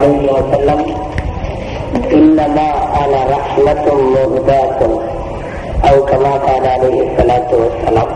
عليه وسلم إنما أنا رحمة مهداة أو كما قال عليه الصلاة والسلام.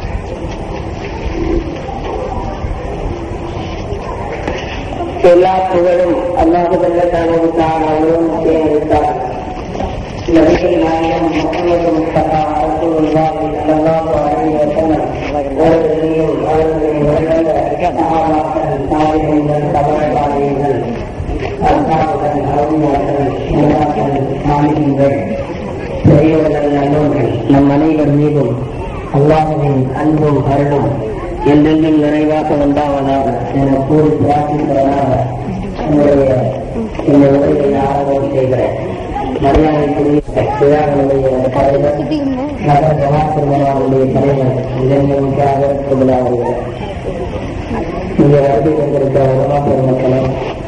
எல்லா புகழும் அல்லாஹ் ஜல்லல்லாஹு சேர்ந்தார். நபிகள் நாயகம் முஹம்மது முஸ்தபா ரசூலுல்லாஹி ஸல்லல்லாஹு அலைஹி வஸல்லம் அவர்களையும் அவர்களின் உடனே சஹாபாக்கள், தாபிஈன்கள், தபஅத்தாபிஈன்கள், அஸ்ஹாபுகள், அவுலியாக்கள், ஷுஹதாக்கள், சாலிஹீன்கள், பெரியவர்கள், நல்லோர்கள் நம் அனைவர் மீதும் அல்லாஹ்வின் அன்பும் அருளும் என்றென்றும் நிறைவாக உண்டாவதாக என கூறி பிரார்த்திக்கிறதாக என்னுடைய இந்த உரையை ஆரம்பம் செய்கிறேன். மரியாதைக்குரிய விழாவுடைய தலைவர் நகர ஜமாத்துடைய தலைவர் இளைஞர்களுக்காக விழாவுடைய இங்கே வருகை கொண்டிருக்கிற உலமா பெருமக்களே,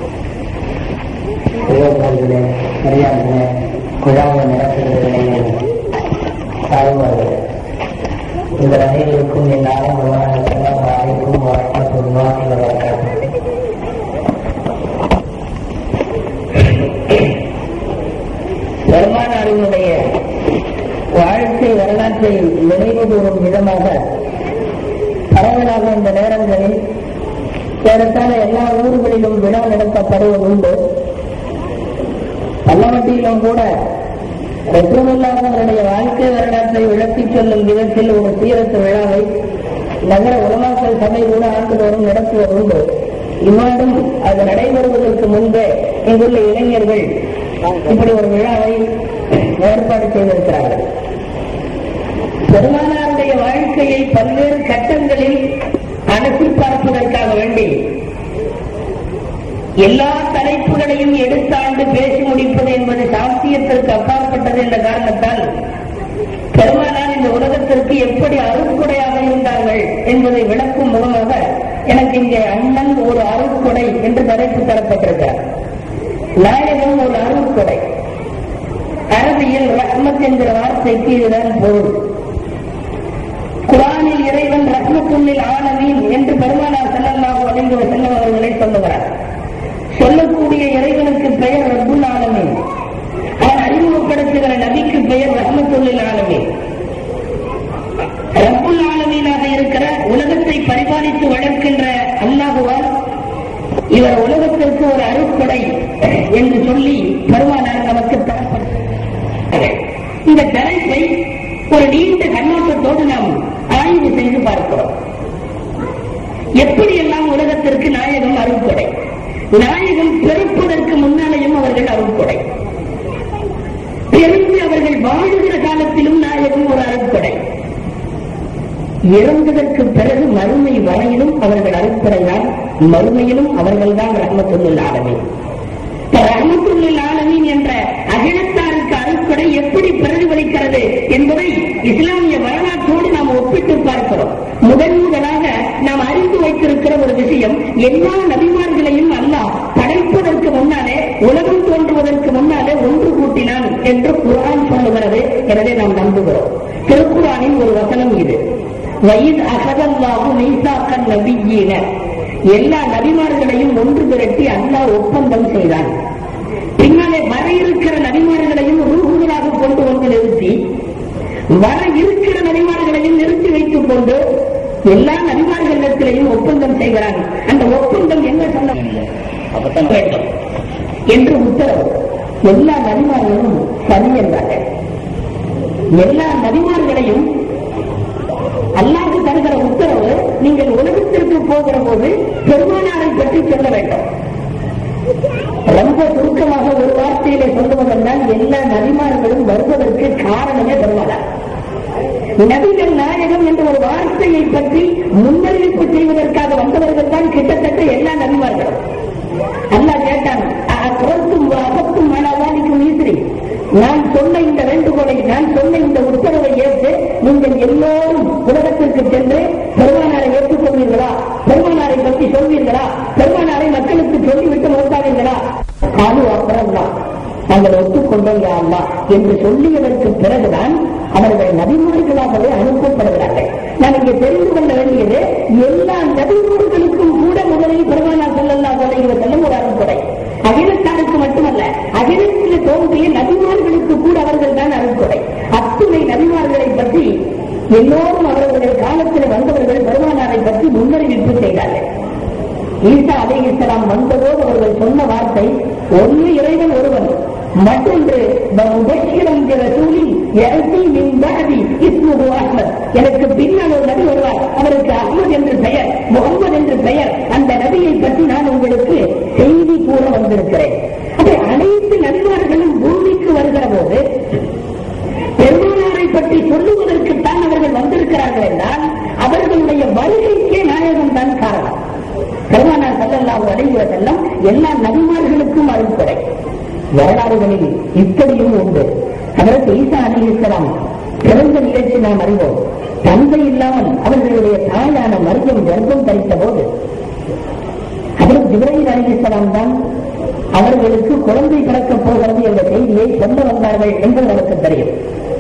இளைஞர்களே, மரியாதைகளே, விழாவை நடத்துகிறவர்களே, தாய்மார்களே, இந்த அனைவருக்கும் என் ஆரம்பமான அனைக்கும் வரமத்துல்லாஹி வபரகாத்துஹு. பெருமானாரினுடைய வாழ்க்கை வரலாற்றை நினைவு கூறும் விதமாக பரவலாக இந்த நேரங்களில் ஏறத்தாழ எல்லா ஊர்களிலும் விழா நடத்தப்படுவதுண்டு. பல்லவட்டியிலும் கூட ரசூலுல்லாஹினுடைய வாழ்க்கை வரலாற்றை விளக்கிச் சொல்லும் விதத்தில் ஒரு சீரத்து விழாவை நகர உலமாக்கள் சபை கூட ஆண்டுதோறும் நடத்துவதுண்டு. இவ்வாண்டும் அது நடைபெறுவதற்கு முன்பே இங்குள்ள இளைஞர்கள் இப்படி ஒரு விழாவை ஏற்பாடு செய்திருக்கிறார்கள். பெருமானாருடைய வாழ்க்கையை பல்வேறு கட்டங்களில் அனுப்பி பார்ப்பதற்காக வேண்டி எல்லா தலைப்புகளையும் எடுத்தாண்டு பேசி முடிப்பது என்பது சாத்தியத்திற்கு அப்பாற்பட்டது என்ற காரணத்தால் பெருமானார் இந்த உலகத்திற்கு எப்படி அருட்கொடையாக இருந்தார்கள் என்பதை விளக்கும் முகமாக எனக்கு இங்கே அண்ணன் ஒரு அருட்கொடை என்று தலைப்பு தரப்பட்டிருக்கிறார். நாயகம் ஒரு அருட்கொடை. அரபியில் ரஹ்மத் என்கிற வார்த்தைக்கு இதுதான் பொருள். குர்ஆனில் இறைவன் ரஹ்மத்துல் ஆலமீன் என்று பெருமானார் ஸல்லல்லாஹு அலைஹி வஸல்லம் அவர்களை சொல்லுகிறார். சொல்லக்கூடிய இறைவனுக்கு பெயர் ரப்புல் ஆலமீன். அவன் அறிமுகப்படுத்துகிற நபிக்கு பெயர் ரஹ்மத்துல் ஆலமீன். ரப்புல் ஆலமீனாக இருக்கிற உலகத்தை பரிபாலித்து வளர்க்கின்ற அல்லாஹுவால் இவர் உலகத்திற்கு ஒரு அருட்கொடை என்று சொல்லி பெருமானார் நமக்கு தரப்பட்டார். இந்த தலைப்பை ஒரு நீண்ட கண்ணோட்டத்தோடு நாம் ஆய்வு செய்து பார்க்கிறோம். எப்படியெல்லாம் உலகத்திற்கு நாயகம் அருட்கொடை. நாயகம் பிறப்பதற்கு முன்னாலேயும் அவர்கள் அருட்கொடை. பிறந்து அவர்கள் வாழுகிற காலத்திலும் நாயகம் ஒரு அருட்கொடை. இறந்ததற்கு பிறகு மறுமை வரையிலும் அவர்கள் அருட்கொடைதான். மறுமையிலும் அவர்கள்தான் ரஹ்மத்துல் ஆலமீன். ரஹ்மத்துல் ஆலமீன் என்ற அகிலத்தாருக்கு அருட்கொடை எப்படி பிரதிபலிக்கிறது என்பதை இஸ்லாமிய வரலாற்றோடு நாம் ஒப்பிட்டு பார்க்கிறோம். முதலாக நாம் அறிந்து வைத்திருக்கிற ஒரு விஷயம், எல்லா நபிமார்களையும் அல்லாஹ் படைப்பதற்கு முன்னாலே, உலகம் தோன்றுவதற்கு முன்னாலே ஒன்று கூட்டினான் என்று குர்ஆன் சொல்லுகிறது. எனவே நாம் நம்புகிறோம். திருக்குர்ஆனின் ஒரு வசனம் இது. வயித் அஹதல்லாஹு மீசாக்கன் நபிய்யீன, எல்லா நபிமார்களையும் ஒன்று திரட்டி அல்லாஹ் ஒப்பந்தம் செய்தான். பின்னாலே வர இருக்கிற நபிமார்களையும் ரூஹுகளாக கொண்டு வந்து நிறுத்தி, வர இருக்கிற நபிமார்களையும் நிறுத்தி வைத்துக் கொண்டு எல்லா நபிமார்களிடத்திலையும் ஒப்பந்தம் செய்கிறாங்க. அந்த ஒப்பந்தம் என்ன சொல்ல வேண்டும் என்று உத்தரவு. எல்லா நபிமார்களும் சரி என்றார்கள். எல்லா நபிமார்களையும் அல்லாஹ் தருகிற உத்தரவு, நீங்கள் உலகத்திற்கு போகிற போது பெருமானாரை பற்றி சொல்ல வேண்டும். ரொம்ப சுருக்கமாக ஒரு வார்த்தையிலே சொல்லுவதென்றால், எல்லா நபிமார்களும் வருவதற்கு காரணமே பெருமானார். நபிகள் நாயகம் என்ற ஒரு வார்த்தையை பற்றி முன்னறிவிப்பு செய்வதற்காக வந்தவர்கள் தான் கிட்டத்தட்ட எல்லா நபிமார்களும். அல்லாஹ் கேட்டான், அகத்தும் மனவாதிக்கும் ஈஸ்வரி, நான் சொன்ன இந்த வேண்டுகோளை, நான் சொன்ன இந்த உத்தரவை ஏற்று நீங்கள் எல்லோரும் உலகத்திற்கு சென்று பெருமானாரை ஏற்றுக்கொள்வீர்களா? பெருமானாரை பற்றி சொல்வீர்களா? பெருமானாரை மக்களுக்கு சொல்லிவிட்டு நோக்காதீர்களா? அது அப்புறம் தான் நாங்கள் ஒத்துக்கொண்டோம் யா அல்லாஹ் என்று சொல்லியதற்கு பிறகுதான் அவர்கள் நபிமார்களாகவே அனுப்பப்படுகிறார்கள். நான் இங்கே தெரிந்து கொள்ள வேண்டியது, எல்லா நபிமார்களுக்கும் கூட முதலில் பெருமானார் ஸல்லல்லாஹு அலைஹி வஸல்லம் ஒரு அருட்கொடை. அகில எல்லோரும் அவர்களுடைய காலத்தில் வந்தவர்கள் பெருமானாரை பற்றி முன்னறிவிப்பு செய்தார்கள். ஈசா அலைஹிஸ்ஸலாம் வந்தபோது அவர்கள் சொன்ன வார்த்தை, ஒன்று இறைவன் ஒருவன், மற்றொன்று எனக்கு பின்னால் ஒரு நபி வருவார், அவருக்கு அஹ்மத் என்று பெயர், முகமது என்று பெயர். அந்த நபியை பற்றி நான் உங்களுக்கு செய்தி கூற வந்திருக்கிறேன். அப்படி அனைத்து நபிமார்களும் பூமிக்கு வருகிற போது பெருமானாரை பற்றி சொல்லுவதற்குத்தான் அவர்கள் வந்திருக்கிறார்கள் என்றால் அவர்களுடைய வருகைக்கே நாயகம் தான் காரணம். பெருமானார் ஸல்லல்லாஹு அலைஹி வஸல்லம் எல்லா நபிமார்களுக்கும் அருள்படை. வரலாறுகளில் இப்படியும் உண்டு. ஹஜ்ரத் ஈசா அலைஹிஸ்ஸலாம் பிறந்த நிகழ்ச்சி நாம் அறிவோம். தந்தை இல்லாமல் அவர்களுடைய தாயான மரியம் கர்ப்பம் தரித்த போது ஹஜ்ரத் ஜிப்ரீல் அலைஹிஸ்ஸலாம் தான் அவர்களுக்கு குழந்தை பிறக்கப் போகிறது என்ற செய்தியை சொல்ல வந்தார்கள் என்று நமக்கு தெரியும்.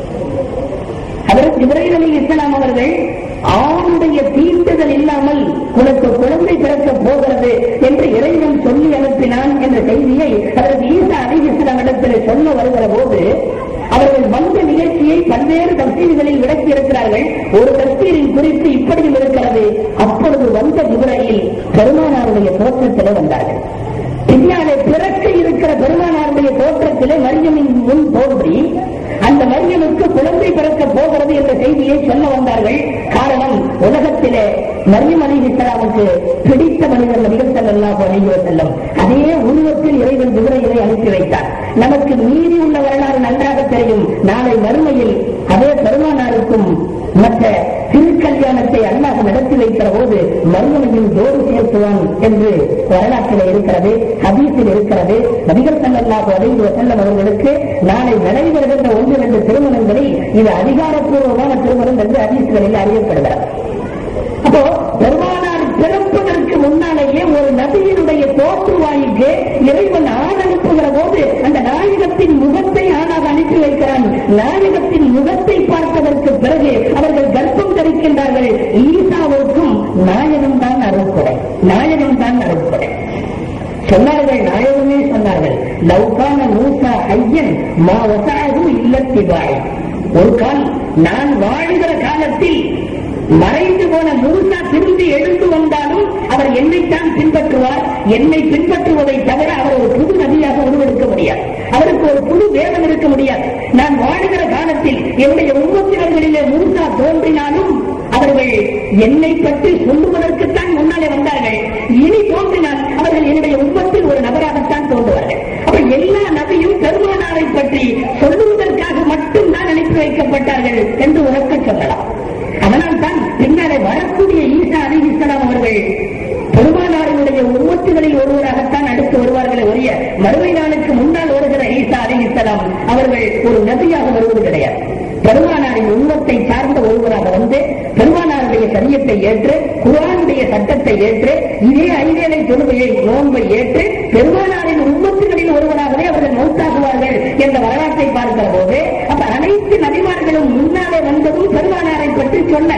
ஹஜ்ரத் ஜிப்ரீல் அலைஹிஸ்ஸலாம் அவர்கள் ஆணுடைய தீண்டுதல் இல்லாமல் உனக்கு குழந்தை பிறக்கப் போகிறது என்று இறைவன் சொல்லி அனுப்பினான் என்ற செய்தியை ஹஜ்ரத் ஈசா அலைஹிஸ்ஸலாம் இடத்தில் சொல்ல வருகிற போது அவர்கள் வந்த நிகழ்ச்சியை பல்வேறு தஃசீர்களில் விளக்கி இருக்கிறார்கள். ஒரு தஃசீரின் குறித்து இப்படியும் இருக்கிறது, அப்பொழுது வந்த ஜிப்ரீல் பெருமானாருடைய தோற்றத்திலே வந்தார்கள். பின்னாலே பிறக்க இருக்கிற பெருமானாருடைய தோற்றத்திலே மரியமின் முன் தோன்றி அந்த மரியமுக்கு குழந்தை பிறக்கப் போகிறது என்ற செய்தியை சொல்ல வந்தார்கள். காரணம், உலகத்திலே மரியம் அலைஹிஸ்ஸலாமுக்கு பிடித்த மனிதர் நபிகள் ஸல்லல்லாஹு அலைஹி வஸல்லம் அதே உருவத்தில் இறைவன் ஜிப்ரீலை அனுப்பி வைத்தார். நமக்கு மீறி உள்ள வரலாறு நன்றாக தெரியும். நாளை மறுமையில் அதே பெருமானாருக்கும் மற்ற திருக்கல்யாணத்தை அல்லாஹ் நடத்தி வைக்கிற போது மரியமையும் ஜோடு சேர்த்துவான் என்று வரலாற்றில் இருக்கிறது, ஹதீஸில் இருக்கிறது. நபிகள் ஸல்லல்லாஹு அலைஹி வஸல்லம் அவர்களுக்கு நாளை நடைபெறுகின்ற 1-2 திருமணங்களில் இது அதிகாரப்பூர்வமான திருமணம் என்று ஹதீஸ்களில் அறியப்படுகிறது. அப்போ பெருமானார் பிறப்பதற்கு முன்னாலேயே ஒரு நபியினுடைய தோற்றுவாய்க்கு இறைவன் ஆண் அனுப்புகிற போது அந்த நாயகத்தின் முகத்தை ஆணாக அனுப்பி வைக்கிறான். நாயகத்தின் முகத்தை பார்த்ததற்கு பிறகு அவர்கள் கர்ப்பம் தரிக்கின்றார்கள். ஈசாவுக்கும் நாயகம் தான் அருள்கொடை, நாயகம் தான் அருள்கொடை சொன்னார்கள். நாயகமே சொன்னார்கள், லவ்கான மூசா ஐயன் மா வசாஹு இல்லத்திபாய். ஒரு கால் நான் வாழ்கிற காலத்தில் மறைந்து போன மூசா திரும்பி எழுந்து வந்தாலும் அவர் என்னைத்தான் பின்பற்றுவார். என்னை பின்பற்றுவதை தவிர அவர் ஒரு புது நபியாக உருவெடுக்க முடியாது, அவருக்கு ஒரு புது வேதம் இருக்க முடியாது. நான் வாழ்கிற காலத்தில் என்னுடைய உம்மத்தினர்களிலே மூசா தோன்றினாலும் அவர்கள் என்னை பற்றி சொல்லுவதற்குத்தான் முன்னாலே வந்தார்கள். இனி தோன்றினால் அவர்கள் என்னுடைய உம்மத்தில் ஒரு நபராகத்தான் தோன்றுவார்கள். அப்ப எல்லா நபியும் பெருமானாரை பற்றி சொல்லுவதற்காக மட்டும்தான் அனுப்பி வைக்கப்பட்டார்கள் என்று உறக்க சொல்லலாம். அதனால் தான் பின்னாலே வரக்கூடிய ஈசா அலைஹிஸ்ஸலாம் அவர்கள் பெருமானாரினுடைய உம்மத்துகளில் ஒருவராகத்தான் அடுத்து வருவார்களே ஒழிய மறுமை நாளுக்கு முன்னால் வருகிற ஈசா அலைஹிஸ்ஸலாம் அவர்கள் ஒரு நபியாக வருவது கிடையாது. பெருமானாரின் உம்மத்தை சார்ந்த ஒருவராக வந்து பெருமானாருடைய சரியத்தை ஏற்று, குர்ஆனுடைய சட்டத்தை ஏற்று, இதே ஐவேளை தொழுகையை நோன்பை ஏற்று பெருமானாரின் உம்மத்துகளில் ஒருவராகவே அவர்கள் மௌத்தாகுவார்கள் என்ற வரலாற்றை பார்க்கிற போது அப்ப அனைத்து நபிமார்களும் முன்னாலே வந்ததும் பெருமானாரை பற்றி சொல்ல,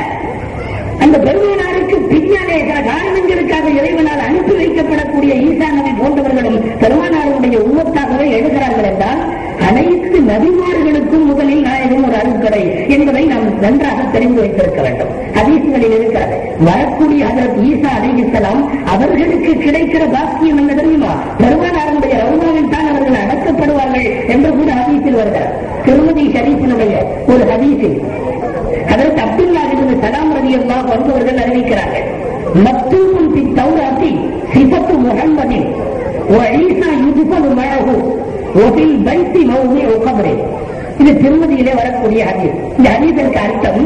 அந்த பெருமானாருக்கு பின்னாலே காரணங்களுக்காக இறைவனால் அனுப்பி வைக்கப்படக்கூடிய ஈசா நபி போன்றவர்களும் பெருமானாருடைய உம்மத்தாகவே எழுகிறார்கள் என்றால் அனைத்து நபிமார்களுக்கும் முதலில் நாயகம் ஒரு அருட்கொடை என்பதை நாம் நன்றாக தெரிந்து வைத்திருக்க வேண்டும். ஹதீஸ்களில் இருக்கிறது. வரக்கூடிய ஹஜ்ரத் ஈசா அலைஹிஸ்ஸலாம் அவர்களுக்கு கிடைக்கிற பாக்கியம் என்ன தெரியுமா? பெருமானாருடைய ரவுதாவில் தான் அவர்கள் அடக்கப்படுவார்கள் என்று கூட ஹதீஸில் வருகிறார். திருமதி ஷரீஃபினுடைய ஒரு ஹதீஸில் ஹஜ்ரத் அப்துல்லாஹ் இப்னு ஸலாம் ரலியல்லாஹு அன்ஹு அவர்கள் அறிவிக்கிறார்கள், மக்தூபுன் ஃபி தௌராத்தி சிஃபத்து முஹம்மதின் வ ஈசா யுத்ஃபனு மஅஹு வ ஃபில் பைத்தி மௌதிஉ கப்ரி. இது திருமதியிலே வரக்கூடிய ஹதீஸ். இந்த ஹதீஸிற்கு அர்த்தம்,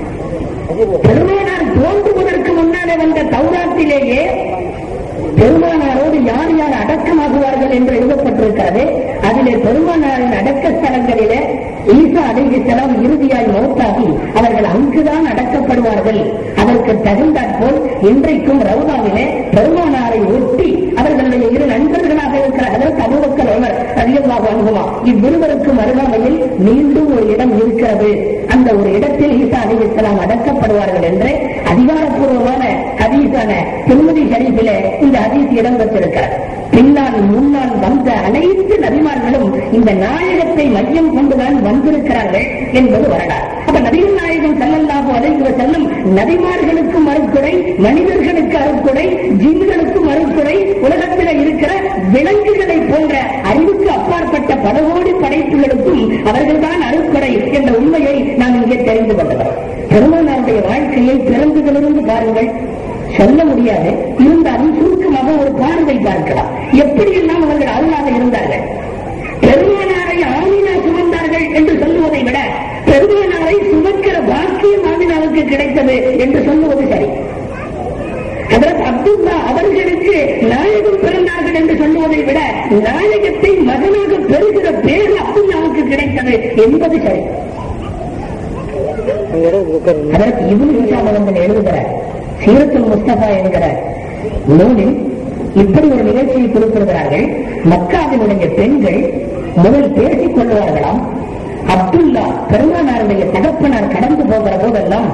பெருமானார் தோன்றுவதற்கு முன்னாலே வந்த தௌராத்திலேயே பெருமானாரோடு யார் யார் அடக்கமாகுவார்கள் என்று எழுதப்பட்டிருக்கிறது. அதிலே பெருமானாரின் அடக்க ஸ்தலங்களிலே ஈசா அலைஹிஸ்ஸலாம் இறுதியாய் மௌத்தாகி அவர்கள் அங்குதான் அடக்கப்படுவார்கள். அதற்கு தகுந்தாற்போல் இன்றைக்கும் ரவுதாவிலே பெருமானாரை ஒட்டி அவர்களுடைய இரு நண்பர்களாக இருக்கிற ஹஜ்ரத் அபூபக்கர் உமர் ரலியல்லாஹு அன்ஹுமா இவ்விருவருக்கும் அருகாமையில் மீண்டும் ஒரு இடம் இருக்கிறது. அந்த ஒரு இடத்தில் ஈசா அலைஹிஸ்ஸலாம் அடக்கப்படுவார்கள் என்று அதிகாரப்பூர்வமான ஹதீஸான திருமதி ஷரீஃபிலே இந்த ஹதீஸ் இடம்பெற்றிருக்கிறது. பின்னால் முன்னால் வந்த அனைத்து நபிமார்களும் இந்த நாயகத்தை மையம் கொண்டுதான் வந்திருக்கிறார்கள் என்பது வரலாறு. அப்ப நபிகள் நாயகம் ஸல்லல்லாஹு அலைஹி வஸல்லம் நபிமார்களுக்கும் அருட்கொடை, மனிதர்களுக்கு அருட்கொடை, ஜின்களுக்கும் அருட்கொடை, உலகத்தில் இருக்கிற விலங்குகளை போன்ற அறிவுக்கு அப்பாற்பட்ட பல கோடி படைப்புகளுக்கும் அவர்கள்தான் அருட்கொடை என்ற உண்மையை நாம் இங்கே தெரிந்து கொண்டவர். பெருமானாருடைய வாழ்க்கையை பிறந்ததிலிருந்து பாருங்கள், சொல்ல முடியாது. இருந்தாலும் சுருக்கமாக ஒரு பார்வை பார்க்கலாம். எப்படியெல்லாம் அவர்கள் அருளாக இருந்தார்கள். பெருமானாரை ஆமினா சுமந்தார்கள் என்று சொல்லுவதை விட பெருமானாரை சுமக்கிற பாக்கியம் ஆமினாவுக்கு கிடைத்தது என்று சொல்லுவது சரி. அதற்கு அப்துல்லா அவர்களுக்கு நாயகம் பிறந்தார்கள் என்று சொல்லுவதை விட நாயகத்தை மகனாக பெறுகிற பேர் அப்துல்லாவுக்கு கிடைத்தது என்பது சரி. அதற்கு இப்னு ஹிஷாம் அவர்கள் எழுதுகிறார், சீரத்துல் முஸ்தபா என்கிற நூலில் இப்படி ஒரு நிகழ்ச்சியை குறிப்பிடுகிறார்கள். மக்காவினுடைய பெண்கள் முதல் பேசிக் கொள்வார்களாம். அப்துல்லா பெருமானாருடைய தகப்பனார் கடந்து போகிற போதெல்லாம்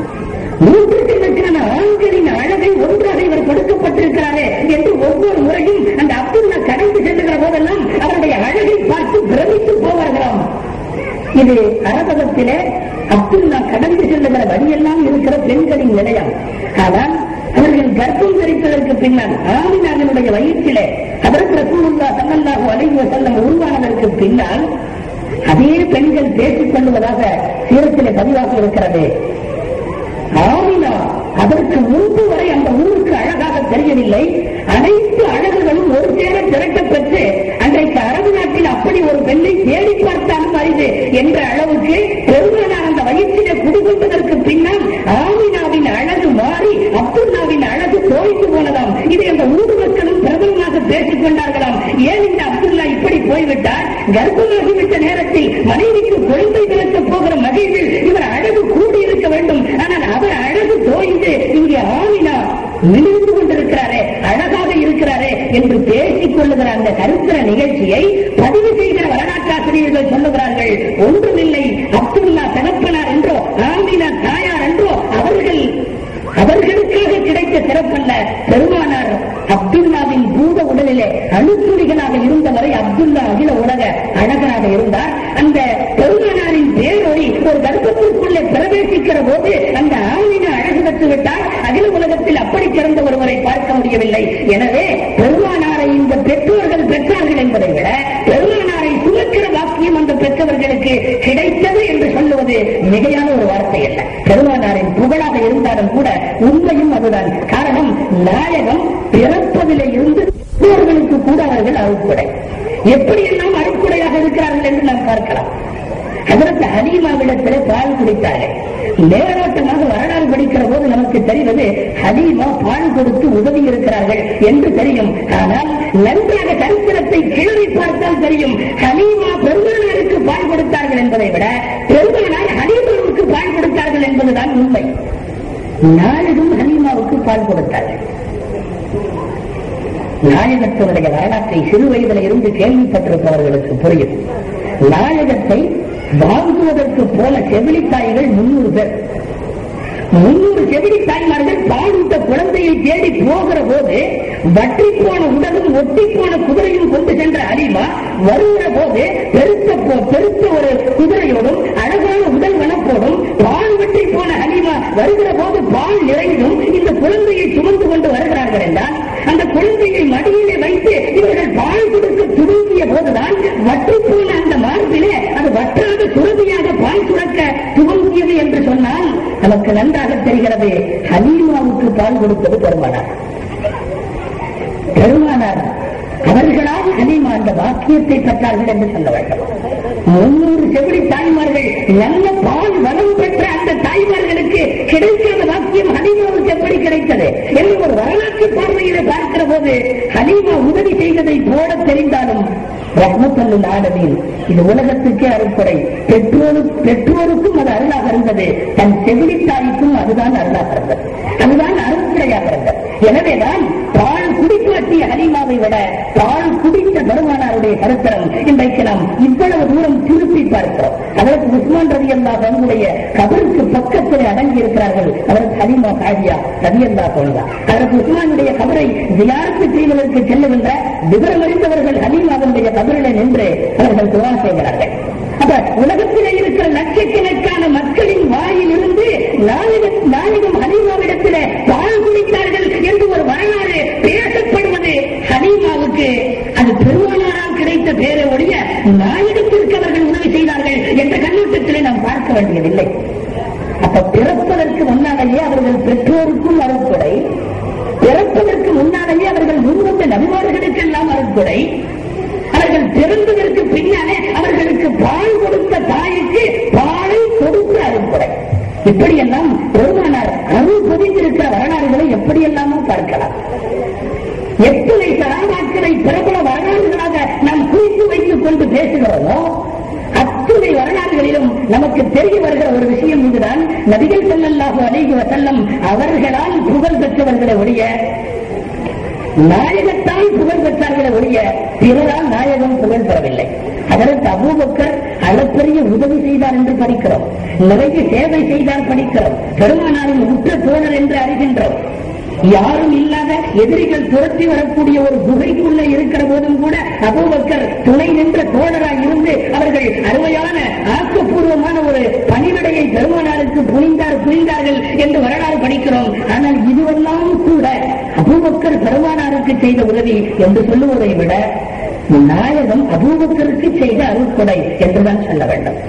3 லட்சம் ஆண்களின் அழகை ஒன்றாக இவர் கொடுக்கப்பட்டிருக்கிறாரே என்று ஒவ்வொரு முறையும் அந்த அப்துல்லா கடந்து செல்லுகிற போதெல்லாம் அவருடைய அழகை பார்த்து பிரமித்து போவார்களாம். இது அரபகத்திலே அப்துல்லா கடந்து செல்லுகிற வழியெல்லாம் இருக்கிற பெண்களின் நிலையம். ஆனால் அவர்கள் கர்ப்பம் தரிப்பதற்கு பின்னால் ஆமினாவினுடைய வயிற்றிலே அதற்கு ரசூலுல்லாஹி ஸல்லல்லாஹு அலைஹி வஸல்லம் உருவானதற்கு பின்னால் அதே பெண்கள் பேசிக் கொள்வதாக சீரத்திலே பதிவாக இருக்கிறது. ஆமினா அதற்கு முன்பு வரை அந்த ஊருக்கு அழகாக தெரியவில்லை. அனைத்து அழகுகளும் ஒரு சேர திரட்டப் பெற்று அன்றைக்கு அரபு நாட்டில் அப்படி ஒரு பெண்ணை தேடி பார்த்தாலும் அரிது என்ற அளவுக்கு பெருமானார் அந்த வயிற்றிலே குடிகொண்டதற்கு பின்னால் ஆமினாவின் அழகு மாறி அப்துல்லாவின் அழகு தோய்ந்து போனதாம். இதை அந்த ஊர் மக்களும் பிரபலமாக பேசிக் கொண்டார்களாம். ஏன் இந்த அப்துல்லா இப்படி போய்விட்டார்? கர்ப்பமாகிவிட்ட நேரத்தில் மனைவிக்கு குழந்தை பிறக்கப் போகிற மகிழ்வில் இவர் அழகு கூடியிருக்க வேண்டும். ஆனால் அவர் அழகு தோய்ந்து இங்கே ஆமினா விழுந்து கொண்டிருக்கிறாரே, அழகாக இருக்கிறாரே என்று பேசிக் கொள்ளுகிற அந்த கருத்துர நிகழ்ச்சியை பதிவு செய்கிற வரலாற்றாசிரியர்கள் சொல்லுகிறார்கள். ஒன்றுமில்லை, அப்துல்லா தகப்பனார் என்றோ ஆமினா தாயார் என்றோ அவர்களுக்காக கிடைத்த சிறப்பல்ல. பெருமானார் அப்துல்லாவின் பூத உடலிலே அணுத்துளிகளாக இருந்தவரை அப்துல்லா அகில உலக அழகராக இருந்தார். அந்த பெருமானாரின் பேரொழி ஒரு கர்ப்பத்திற்குள்ளே பிரவேசிக்கிற போது அந்த ஆமினா அழகு பெற்று விட்டால் அகில உலகத்தில் அப்படி சிறந்த ஒருவரை பார்க்க முடியவில்லை. எனவே பெருமானாரை இந்த பெற்றோர்கள் பெற்றார்கள் என்பதை விட பெருமானாரை சுமக்கிற வாக்கியம் அந்த பெற்றவர்களுக்கு கிடைத்தது என்று சொல்லுவது மிகையான ஒரு வார்த்தை அல்ல. பெருமானாரின் புகழாக இருந்தாலும் கூட உண்மையும் அதுதான். காரணம், நாயகம் பிறப்பதிலே இருந்து பெற்றோர்களுக்கு கூட அவர்கள் அருட்கொடை. எப்படியெல்லாம் அருட்கொடையாக இருக்கிறார்கள் என்று நாம் பார்க்கலாம். அதற்கு ஹலீமாவிடத்திலே பால் குடித்தார்கள். நேரோட்டமாக வரலாறு படிக்கிற போது நமக்கு தெரிவது ஹலீமா பால் கொடுத்து உதவி இருக்கிறார்கள் என்று தெரியும். ஆனால் நன்றாக சரித்திரத்தை கிளறி பார்த்தால் தெரியும், ஹலீமா பெருமானாருக்கு பால் கொடுத்தார்கள் என்பதை விட பெருமானார் ஹலீமாவுக்கு பால் கொடுத்தார்கள் என்பதுதான் உண்மை. நாயகம் ஹலீமாவுக்கு பால் கொடுத்தார்கள். நாயகத்தினுடைய வரலாற்றை சிறு வயதில் இருந்து கேள்விப்பட்டிருப்பவர்களுக்கு புரியும். நாயகத்தை வாங்குவதற்கு போல செவிலித்தாய்கள் 300 பேர். 300 செவிலித்தாய்மார்கள் பாலூட்ட குழந்தையை தேடி போகிற போது வற்றி போன உடலும் ஒட்டி போன குதிரையும் கொண்டு சென்ற ஹலீமா வருகிற போது பெருத்த ஒரு குதிரையோடும் அழகான உடல் வனப்போடும் பால் வற்றி போன ஹலீமா வருகிற போது பால் நிறைந்தும் இந்த குழந்தையை சுமந்து கொண்டு வருகிறார்கள் என்றால் அந்த குழந்தையை மடியிலே வைத்து இவர்கள் பால் கொடுக்க துவங்கிய போதுதான் வற்றி போன அந்த மார்பிலே அது வற்றாத சுரபியாக பால் சுரக்க துவங்கியது என்று சொன்னால் நமக்கு நன்றாக தெரிகிறது. ஹலீமாவுக்கு பால் கொடுத்தது பெருமானார். அவர்களால் ஹலீமா அந்த வாக்கியத்தை பெற்றார்கள் என்று சொல்ல வேண்டும். 300 செவிலி தாய்மார்கள் நல்ல பால் வளம் பெற்ற அந்த தாய்மார்களுக்கு கிடைக்காத வாக்கியம் ஹலீமாவுக்கு எப்படி கிடைத்தது என்று ஒரு வரலாற்று பார்வையில பார்க்கிற போது ஹலீமா உதவி செய்ததை போல தெரிந்தாலும் ரஹ்மத்துல் ஆலமீன் இது உலகத்துக்கே அருட்கொடை. பெற்றோருக்கும் அது அருளாக இருந்தது, தன் செவிலி தாய்க்கும் அதுதான் அருளாக இருந்தது, அதுதான் அருட்கொடையாக இருந்தது. எனவேதான் பால் குடிப்பாட்டிய ஹலீமாவை விட பால் குடித்த பெருமானாருடைய சரித்திரம் இன்றைக்கு நாம் இவ்வளவு தூரம் திருப்பி பார்க்கிறோம். அதற்கு உஸ்மான் ரலியல்லாஹு அன்ஹுடைய கபருக்கு பக்கத்தில் அடங்கி இருக்கிறார்கள். அவர் ஹலீமா சாதியா ரலியல்லாஹு அன்ஹா. அதற்கு உஸ்மானுடைய கபரை ஜியாரத்து செய்வதற்கு செல்லுகின்ற விவரம் அறிந்தவர்கள் ஹலீமாவுடைய கபரிலே நின்று அவர்கள் துஆ செய்கிறார்கள். அப்ப உலகத்திலே இருக்கிற லட்சக்கணக்கான மக்களின் வாயிலிருந்து நாயகம் ஹலீமாவிடத்திலே பால் குடித்தார்கள் என்று ஒரு வரலாறு பேசப்படுவது ஹலீமாவுக்கு அது பெருமானாரால் கிடைத்த பேரை ஒழிய நாயகத்திற்கு அவர்கள் உதவி செய்தார்கள் என்ற கண்ணோட்டத்திலே நாம் பார்க்க வேண்டியதில்லை. அப்ப பிறப்பதற்கு முன்னாலேயே அவர்கள் பெற்றோருக்கும் அருட்கொடை, பிறப்பதற்கு முன்னாலேயே அவர்கள் முன்வந்த நபிமார்களுக்கெல்லாம் அருட்கொடை, அவர்கள் பிறந்ததற்கு பின்னாலே அவர்களுக்கு பால் கொடுத்த தாய்க்கு பாலை கொடுத்த அருட்கொடை. இப்படியெல்லாம் பெருமானார் அருள் பொதிந்திருக்கிற வரலாறுகளை எப்படியெல்லாமோ பார்க்கலாம். எத்தனை சகாபாக்களை பிரபல வரலாறுகளாக நாம் குறித்து வைத்துக் கொண்டு பேசுகிறோமோ அத்துணை வரலாறுகளிலும் நமக்கு தெரிய வருகிற ஒரு விஷயம் இதுதான். நபிகள் ஸல்லல்லாஹு அலைஹி வஸல்லம் அவர்களால் புகழ் பெற்றவர்களை ஒழிய, நாயகத்தால் புகழ் பெற்றார்களே ஒழிய பிறரால் நாயகம் புகழ் பெறவில்லை. அதற்கு அபூபக்கர் அளப்பரிய உதவி செய்தார் என்று படிக்கிறோம், நிறைய சேவை செய்தார் படிக்கிறோம், பெருமானாரின் உற்ற தோழர் என்று அறிகின்றோம். யாரும் இல்லாத எதிரிகள் துரத்தி வரக்கூடிய ஒரு குகைக்குள்ள இருக்கிற போதும் கூட அபூபக்கர் துணை நின்ற தோழராய் இருந்து அவர்கள் அருமையான ஆக்கப்பூர்வமான ஒரு பணிவிடையை பெருமானாருக்கு புரிந்தார்கள் என்று வரலாறு படிக்கிறோம். ஆனால் இதுவெல்லாம் கூட அபூபக்கர் பெருமானாருக்கு செய்த உதவி என்று சொல்லுவதை விட நாயகம் அபூபக்கருக்கு செய்த அருட்கொடை என்றுதான் சொல்ல வேண்டும்.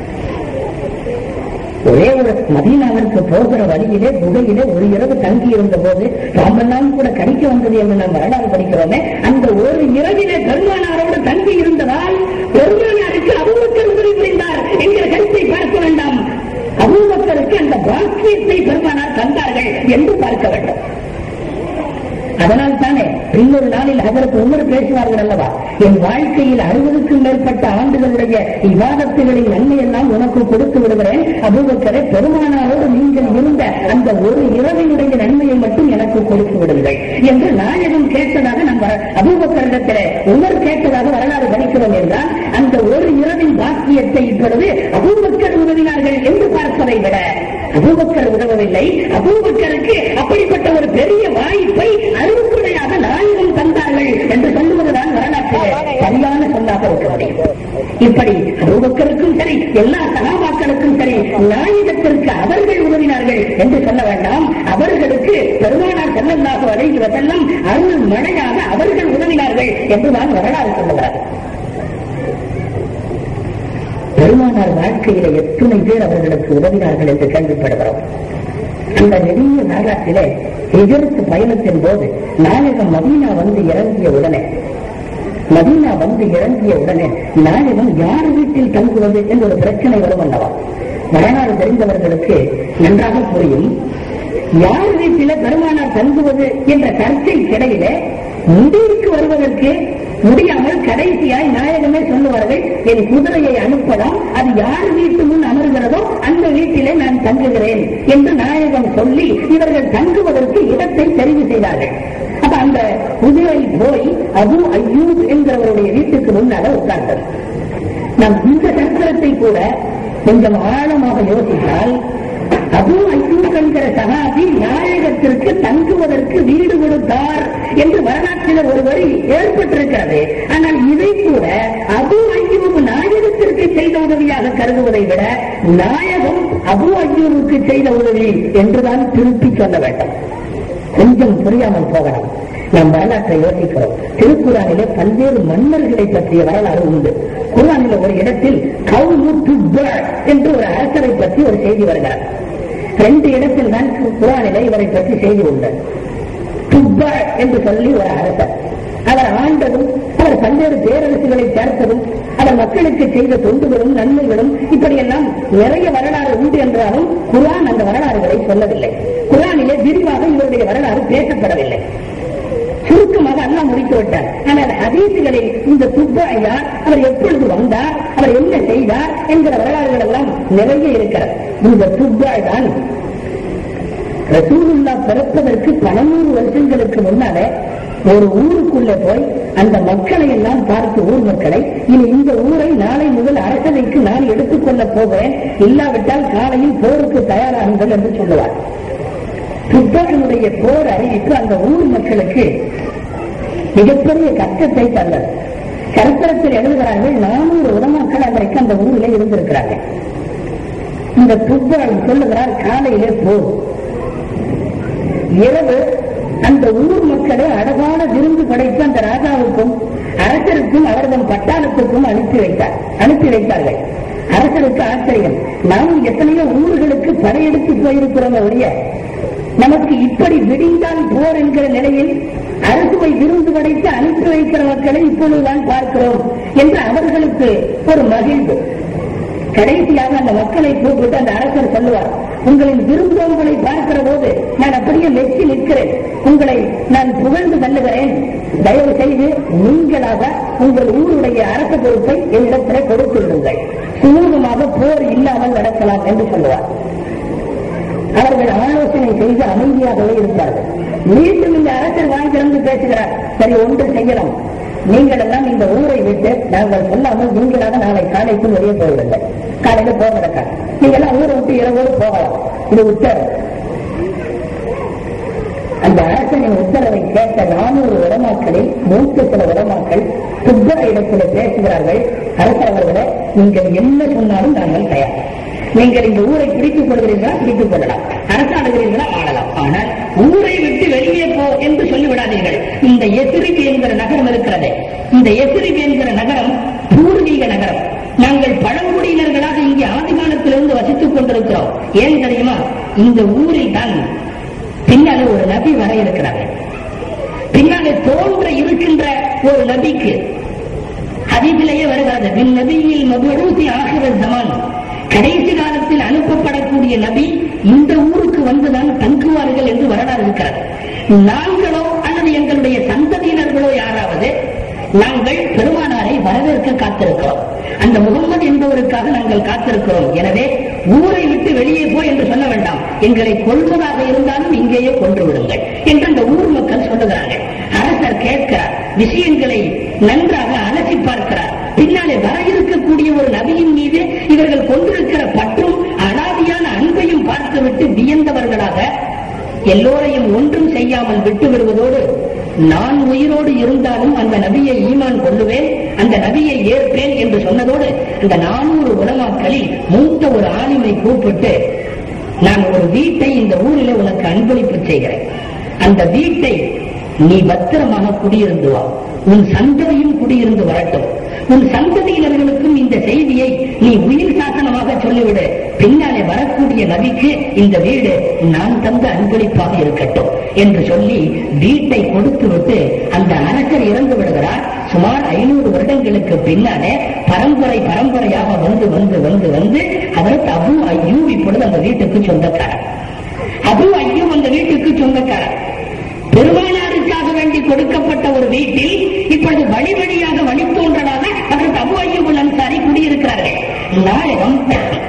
ஒரே ஒரு மதீனாவிற்கு போகிற வழியிலே குகையிலே ஒரு இரவு தங்கி இருந்த போது பாம்பெல்லாம் கூட கடிக்க வந்தது என்று நாம் வரலாறு படிக்கிறோமே, அந்த ஒரு இரவிலே பெருமானாரோடு தங்கி இருந்ததால் பெருமானாருக்கு அபூபக்கர் உதவி புரிந்தார் என்கிற கருத்தை பார்க்க வேண்டாம். அபூபக்கருக்கு அந்த பாக்கியத்தை பெருமானார் தந்தார்கள் என்று பார்க்க வேண்டும். அதனால் தானே இன்னொரு நாளில் அதற்கு உமர் பேசுவார்கள் அல்லவா, என் வாழ்க்கையில் 60க்கும் மேற்பட்ட ஆண்டுகளுடைய இபாதத்துகளின் நன்மையெல்லாம் உனக்கு கொடுத்து விடுகிறேன், அபூபக்கரை பெருமானாரோடு நீங்கள் இருந்த அந்த ஒரு இரவினுடைய நன்மையை மட்டும் எனக்கு கொடுத்து விடுங்கள் என்று நாயகம் கேட்டதாக நம்ம அபூபக்கரிடத்திலே உமர் கேட்டதாக வரலாறு படிக்கிறோம் என்றால் அந்த ஒரு இரவின் பாக்கியத்தை இப்பொழுது அபூபக்கர் உதவினார்கள் என்று பார்ப்பதை விட அபூபக்கர் உதவவில்லை, அபூபக்கருக்கு அப்படிப்பட்ட ஒரு பெரிய வாய்ப்பை அருள்குடையாக நாயகம் தந்தார்கள் என்று சொல்லுவதுதான் வரலாற்றிலே சரியான சொல்லாக இருக்க முடியும். இப்படி அபூபக்கருக்கும் சரி எல்லா சகாபாக்களுக்கும் சரி நாயகத்திற்கு அவர்கள் உதவினார்கள் என்று சொல்ல வேண்டாம், அவர்களுக்கு பெருமானார் ஸல்லல்லாஹு அலைஹி வஸல்லம் அருள் மழையாக அவர்கள் உதவினார்கள் என்றுதான் வரலாறு சொல்லுகிறார். பெருமானார் வாழ்க்கையில எத்தனை பேர் அவர்களுக்கு உதவினார்கள் என்று கேள்விப்படுகிறோம். அந்த நெடிய வரலாற்றிலே ஹிஜ்ரத் பயணத்தின் போது நாயகம் மதீனா வந்து இறங்கிய உடனே நாயகம் யார் வீட்டில் தங்குவது என்ற ஒரு பிரச்சனை வரும் அல்லவா. வரலாறு தெரிந்தவர்களுக்கு நன்றாக புரியும். யார் வீட்டில பெருமானார் தங்குவது என்ற சர்ச்சைக்கிடையிலே முடிவுக்கு வருவதற்கு முடியாமல் கடைசியாய் நாயகமே சொல்லுவார்கள், என் குதிரையை அனுப்பலாம், அது யார் வீட்டு முன் அமர்கிறதோ அந்த வீட்டிலே நான் தங்குகிறேன் என்று நாயகம் சொல்லி இவர்கள் தங்குவதற்கு இடத்தை தெரிவு செய்தார்கள். அப்ப அந்த குதிரை போய் அபூ அய்யூப் என்கிறவருடைய வீட்டுக்கு முன்னால உட்கார்ந்தது. நாம் இந்த சக்கரத்தை கூட கொஞ்சம் ஆழமாக யோசித்தால் அபூ அய்யூப் என்கிற சஹாபி நாயகத்திற்கு தங்குவதற்கு வீடு கொடுத்தார் என்று வரலாற்றில் ஒரு வரி ஏற்பட்டிருக்கிறது. ஆனால் இதை கூட அபூ அய்யூப் நாயகத்திற்கு செய்த உதவியாக கருதுவதை விட நாயகம் அபூ அய்யூபுக்கு செய்த உதவி என்றுதான் திருப்பி சொல்ல வேண்டும். கொஞ்சம் புரியாமல் போகலாம். நாம் வரலாற்றை யோசிக்கிறோம். திருக்குறானிலே பல்வேறு மன்னர்களை பற்றிய வரலாறு உண்டு. குர்ஆனில் ஒரு இடத்தில் கௌமு துப்பா என்று ஒரு அரசரை பற்றி ஒரு செய்தி வருகிறார். 2 இடத்தில் தான் குர்ஆனிலே இவரை பற்றி செய்தி உண்டு. துப்பா என்று சொல்லி ஒரு அரசர், அவர் ஆண்டதும் அவர் பல்வேறு பேரரசுகளை சேர்த்ததும் அவர் மக்களுக்கு செய்த தொண்டுகளும் நன்மைகளும் இப்படியெல்லாம் நிறைய வரலாறு உண்டு என்றாலும் குர்ஆன் அந்த வரலாறுகளை சொல்லவில்லை. குர்ஆனிலே விரிவாக இவருடைய வரலாறு பேசப்படவில்லை. சுருக்கமாக அல்லாஹ் முடித்து விட்டார். ஆனால் ஹதீசுகளில் இந்த துப்பா யார், அவர் எப்பொழுது வந்தார், அவர் என்ன செய்தார் என்கிற வரலாறுகள் எல்லாம் நிறைய இருக்கிறது. இந்த துப்பா தான் ரசூலுல்லாஹ் பிறப்பதற்கு 1100 வருஷங்களுக்கு முன்னாலே ஒரு ஊருக்குள்ள போய் அந்த மக்களை எல்லாம் பார்த்து, ஊர் மக்களை, இனி இந்த ஊரை நாளை முதல் அரசவைக்கு நான் எடுத்துக்கொள்ள போகிறேன், இல்லாவிட்டால் காலையில் போருக்கு தயாராகுங்கள் என்று சொல்லுவார். துப்பாக்கினுடைய போர் அறிவிப்பு அந்த ஊர் மக்களுக்கு மிகப்பெரிய கஷ்டத்தை தந்தது. சரித்திரத்தில் எழுதுகிறார்கள், 400 உலமாக்கள் அன்றைக்கு அந்த ஊரில் இருந்திருக்கிறார்கள். இந்த துப்பாள் சொல்லுகிறார், காலையிலே போர், இரவு அந்த ஊர் மக்களை அழகான விருந்து படைத்து அந்த ராஜாவுக்கும் அரசருக்கும் அவரது பட்டாளத்துக்கும் அனுப்பி வைத்தார்கள். அரசருக்கு ஆச்சரியம், நாம் எத்தனையோ ஊர்களுக்கு படையெடுத்து போயிருக்கிறோம் ஒழிய நமக்கு இப்படி விடிந்தால் போர் என்கிற நிலையில் அரசுவை விருந்து படைத்து அனுப்பி வைக்கிற மக்களை இப்பொழுதுதான் பார்க்கிறோம் என்று அவர்களுக்கு ஒரு மகிழ்வு. கடைசியாக அந்த மக்களை கூப்பிட்டு அந்த அரசர் சொல்லுவார், உங்களின் விருந்தோம்பலை பார்க்கிற போது நான் அப்படியே மெச்சி நிற்கிறேன், உங்களை நான் புகழ்ந்து தள்ளுகிறேன், தயவு செய்து நீங்களாக உங்கள் ஊருடைய அரச பொறுப்பை என்னிடத்திலே கொடுத்து விடுங்கள், சுமூகமாக போர் இல்லாமல் நடக்கலாம் என்று சொல்லுவார். அவர்கள் ஆலோசனை செய்து அமைதியாகவே இருப்பார்கள். மீண்டும் இந்த அரசர் வாய் திறந்து பேசுகிறார், சரி ஒன்று செய்யலாம், நீங்கள் எல்லாம் இந்த ஊரை விட்டு நாங்கள் சொல்லாமல் நீங்களாக நாளை காலைக்கு வெளியே போவதில்லை, காலையில போக நடக்காது, நீங்கள் எல்லாம் ஊரை விட்டு இரவோடு போகலாம், இது உத்தரவு. அந்த அரசனின் உத்தரவை கேட்ட 400 உலமாக்களில் மூத்த சில உலமாக்கள் துப்பர இடத்தில் பேசுகிறார்கள், அரசர் அவர்களை நீங்கள் என்ன சொன்னாலும் நாங்கள் தயார், நீங்கள் இந்த ஊரை பிடித்துக் கொள்கிறீர்களா பிடித்துக் கொள்ளலாம், அரசாடுகிறீர்களா ஆளலாம், ஆனால் ஊரை விட்டு வெளியே போ என்று சொல்லிவிடாதீர்கள். இந்த எஸ்ரிப் என்கிற நகரம் இருக்கிறது, இந்த எஸ்ரிப் என்கிற நகரம் பூர்வீக நகரம், நாங்கள் பழங்குடியினர்களாக இங்கே ஆதி காலத்திலிருந்து வசித்துக் கொண்டிருக்கிறோம். ஏன் தெரியுமா, இந்த ஊரில் தான் பின்னாலே ஒரு நபி வர இருக்கிறார்கள், பின்னாலே தோன்ற இருக்கின்ற ஒரு நபிக்கு ஹதீஸிலேயே வருகிறது, பின் நபியில் மபூசி ஆகிற ஜமான், கடைசி காலத்தில் அனுப்பப்படக்கூடிய நபி இந்த ஊருக்கு வந்துதான் தங்குவார்கள் என்று வரலாறு இருக்கிறது. நாங்களோ அல்லது எங்களுடைய சந்ததியினர்களோ யாராவது நாங்கள் பெருமானாரை வரவேற்க காத்திருக்கிறோம், அந்த முகம்மது என்பவருக்காக நாங்கள் காத்திருக்கிறோம், எனவே ஊரை விட்டு வெளியே போய் என்று சொல்ல வேண்டாம், எங்களை கொள்வதாக இருந்தாலும் இங்கேயே கொன்று விடுங்கள் என்று அந்த ஊர் மக்கள் சொல்லுகிறார்கள். அரசர் கேட்கிறார், விஷயங்களை நன்றாக அலசி பார்க்கிறார், பின்னாலே வர இருக்கக்கூடிய ஒரு நபியின் மீது இவர்கள் கொண்டிருக்கிற பற்றும் அடாதியான அன்பையும் பார்த்துவிட்டு வியந்தவர்களாக எல்லோரையும் ஒன்றும் செய்யாமல் விட்டு விடுவதோடு, நான் உயிரோடு இருந்தாலும் அந்த நபியை ஈமான் கொள்ளுவேன், அந்த நபியை ஏற்பேன் என்று சொன்னதோடு அந்த 400 உலமாக்களில் மூத்த ஒரு ஆலிமை கூப்பிட்டு, நான் ஒரு வீட்டை இந்த ஊரிலே உனக்கு அன்பளிப்பு செய்கிறேன், அந்த வீட்டை நீ பத்திரமாக குடியிருந்து வா, உன் சந்ததியும் குடியிருந்து வரட்டும், உன் சந்ததியினர்களுக்கும் இந்த செய்தியை நீ உயிர் சாசனமாக சொல்லிவிடு, பின்னாலே வரக்கூடிய நபிக்கு இந்த வீடு நான் தந்த அன்பளிப்பாக இருக்கட்டும் என்று சொல்லி வீட்டை கொடுத்து விட்டு அந்த அரசர் இறந்து விடுகிறார். சுமார் 500 வருடங்களுக்கு பின்னாலே பரம்பரையாக வந்து வந்து வந்து வந்து அதற்கு அபு அய்யூப் இப்பொழுது அந்த வீட்டுக்கு சொந்தக்காரர். அபு அய்யூப் அந்த வீட்டுக்கு சொந்தக்காரர். பெருமானாருக்காக வேண்டி கொடுக்கப்பட்ட ஒரு வீட்டில் இப்பொழுது வழிவழியாக வழித்தோன்றலாக அதற்கு அபு அய்யூப் அன்சாரி குடியிருக்கிறார்கள். நாயகம்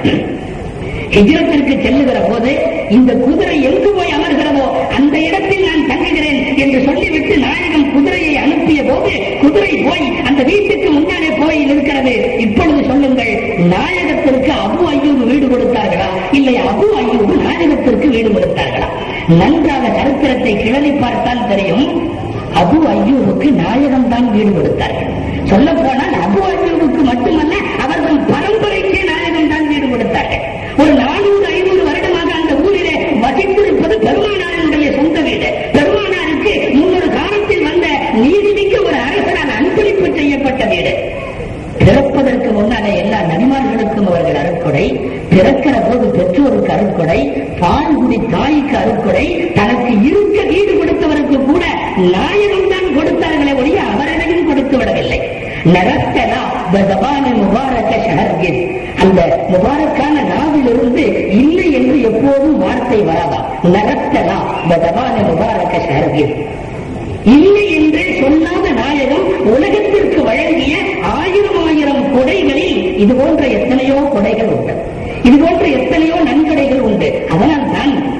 ஹிஜ்ரத்திற்கு செல்லுகிற போது இந்த குதிரை எங்கு போய் அமர்கிறதோ அந்த இடத்தில் நான் தங்குகிறேன் என்று சொல்லிவிட்டு நாயகம் குதிரையை அனுப்பிய போது குதிரை போய் அந்த வீட்டுக்கு முன்னாலே போய் இருக்கிறது. இப்பொழுது சொல்லுங்கள், நாயகத்திற்கு அபு அய்யூப் வீடு கொடுத்தார்களா, இல்லை அபு அய்யூப் நாயகத்திற்கு வீடு கொடுத்தார்களா? நன்றாக சரித்திரத்தை கிளறி பார்த்தால் தெரியும், அபு அய்யூபுக்கு நாயகம் தான் வீடு கொடுத்தார்கள். சொல்ல போனால் அபு அய்யூபுக்கு மட்டுமல்ல, அவர்கள் பரம்பரைக்கே நாயகம் தான் வீடு கொடுத்தார்கள். ஒரு 400-500 வருடமாக அந்த ஊரிலே வசித்திருப்பது பெருமானாருடைய சொந்த வீடு. பெருமானாருக்கு முன்னொரு காலத்தில் வந்த நீதிமிக்க ஒரு அரசரால் அன்பளிப்பு செய்யப்பட்ட வீடு. பிறப்பதற்கு முன்னாலே எல்லா நபிமார்களுக்கும் அவர்கள் அருட்கொடை, பிறக்கிற போது பெற்றோருக்கு அருட்கொடை, பால்குடி தாய்க்கு அருட்கொடை, தனக்கு இருக்க வீடு கொடுத்தவருக்கு கூட நாயகம் தான் கொடுத்தார்களே ஒழிய அவர்களையும் கொடுத்து விடவில்லை. நரஸ்தலா பதவான முபாரக ஷஹர்கிஸ், அந்த முபாரக்கான நாவிலிருந்து இல்லை என்று எப்போதும் வார்த்தை வராதா. நரஸ்தலா பதவான முபாரக ஷஹர்கிஸ், இல்லை என்றே சொல்லாத நாயகம் உலகத்திற்கு வழங்கிய 1000 கொடைகளில் இது போன்ற எத்தனையோ கொடைகள் உண்டு, இது போன்ற எத்தனையோ நன்கொடைகள் உண்டு. அதனால் தான்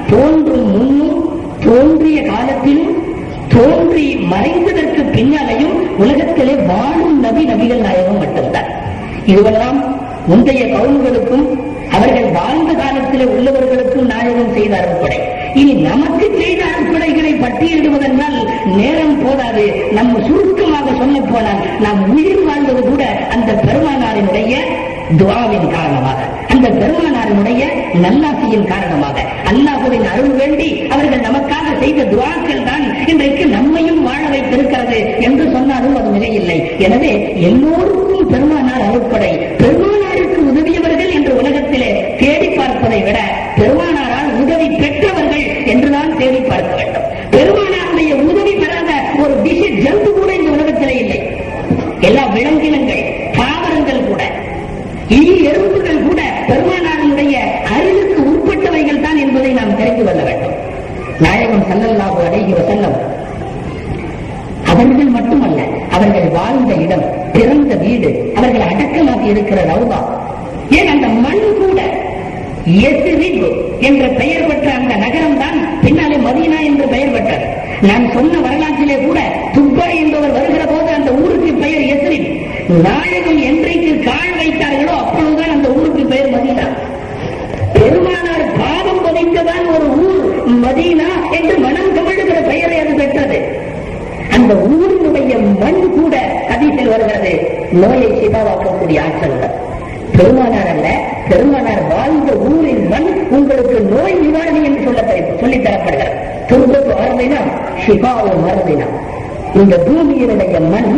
தோன்றும் முன்னும் தோன்றிய காலத்திலும் தோன்றி மறைந்ததற்கு பின்னாலேயும் உலகத்திலே வாழும் நபிகள் நாயகம் மட்டும்தான். இதுவெல்லாம் முந்தைய கவுன்களுக்கும் அவர்கள் வாழ்ந்த காலத்தில் உள்ளவர்களுக்கும் நாயகம் செய்த அருட்படை. இனி நமக்கு செய்த அருட்படைகளை பட்டியலிடுவதென்றால் நேரம் போதாது. நம்ம சுருக்கமாக சொல்ல போனால் நாம் உயிர் வாழ்வது கூட அந்த பெருமானாரினுடைய துஆவின் காரணமாக, அந்த பெருமானாரினுடைய நல்லாசியின் காரணமாக, அல்லாஹ்வின் அருள் வேண்டி அவர்கள் நமக்காக செய்த துஆக்கள் தான் இன்றைக்கு நம்மையும் வாழ வைத்திருக்கிறது என்று சொன்னாலும் அது மிகையில்லை. எனவே எல்லோருக்கும் பெருமானார் அருட்படை, பெருமானாருக்கு உதவியவர்கள் என்று உலகத்திலே தேடி பார்ப்பதை விட பெருமானாரால் உதவி பெற்றவர்கள் என்றுதான் தேடி பார்க்க வேண்டும். பெருமானாருடைய உதவி பெறாத ஒரு திசை ஜந்து கூட இந்த உலகத்திலே இல்லை. எல்லா விலங்கினங்கள், தாவரங்கள் கூட, எறும்புகள் கூட பெருமானாருடைய அறிவுக்கு உட்பட்டவைகள் தான் என்பதை நாம் தெரிந்து கொள்ள வேண்டும். நாயகம் ஸல்லல்லாஹு அலைஹி வஸல்லம் அவர்கள் மட்டுமல்ல, அவர்கள் வாழ்ந்த இடம், பிறந்த வீடு, அவர்கள் அடக்கமாகி இருக்கிற ரவுதா, ஏன் அந்த மண் கூட யஸ்ரிப் என்ற பெயர் பெற்ற அந்த நகரம் தான் பின்னாலே மதீனா என்று பெயர் பெற்றது. நான் சொன்ன வரலாற்றிலே கூட துப்பா என்பவர் வருகிற போது அந்த ஊருக்கு பெயர் யஸ்ரிப். நாயகம் என்றைக்கு கால் வைத்தார்களோ அப்பொழுதுதான் அந்த ஊருக்கு பெயர் மதீனா. பெருமானார் பாவம் பதிந்ததான் ஒரு ஊர் மதீனா என்று மனம் கமழுகிற பெயரை அது பெற்றது. அந்த ஊரினுடைய மண் கூட ஹதீஸில் வருகிறது, நோயை சிபாவாக்கக்கூடிய ஆற்றல். பெருமானார் அல்ல, பெருமானார் வாழ்ந்த ஊரின் மண் உங்களுக்கு நோய் நிவாரணி என்று சொல்லித் தரப்படுகிறது. துன்பத்து அறதினா ஷிபாவும் மறதினா. இந்த பூமியினுடைய மண்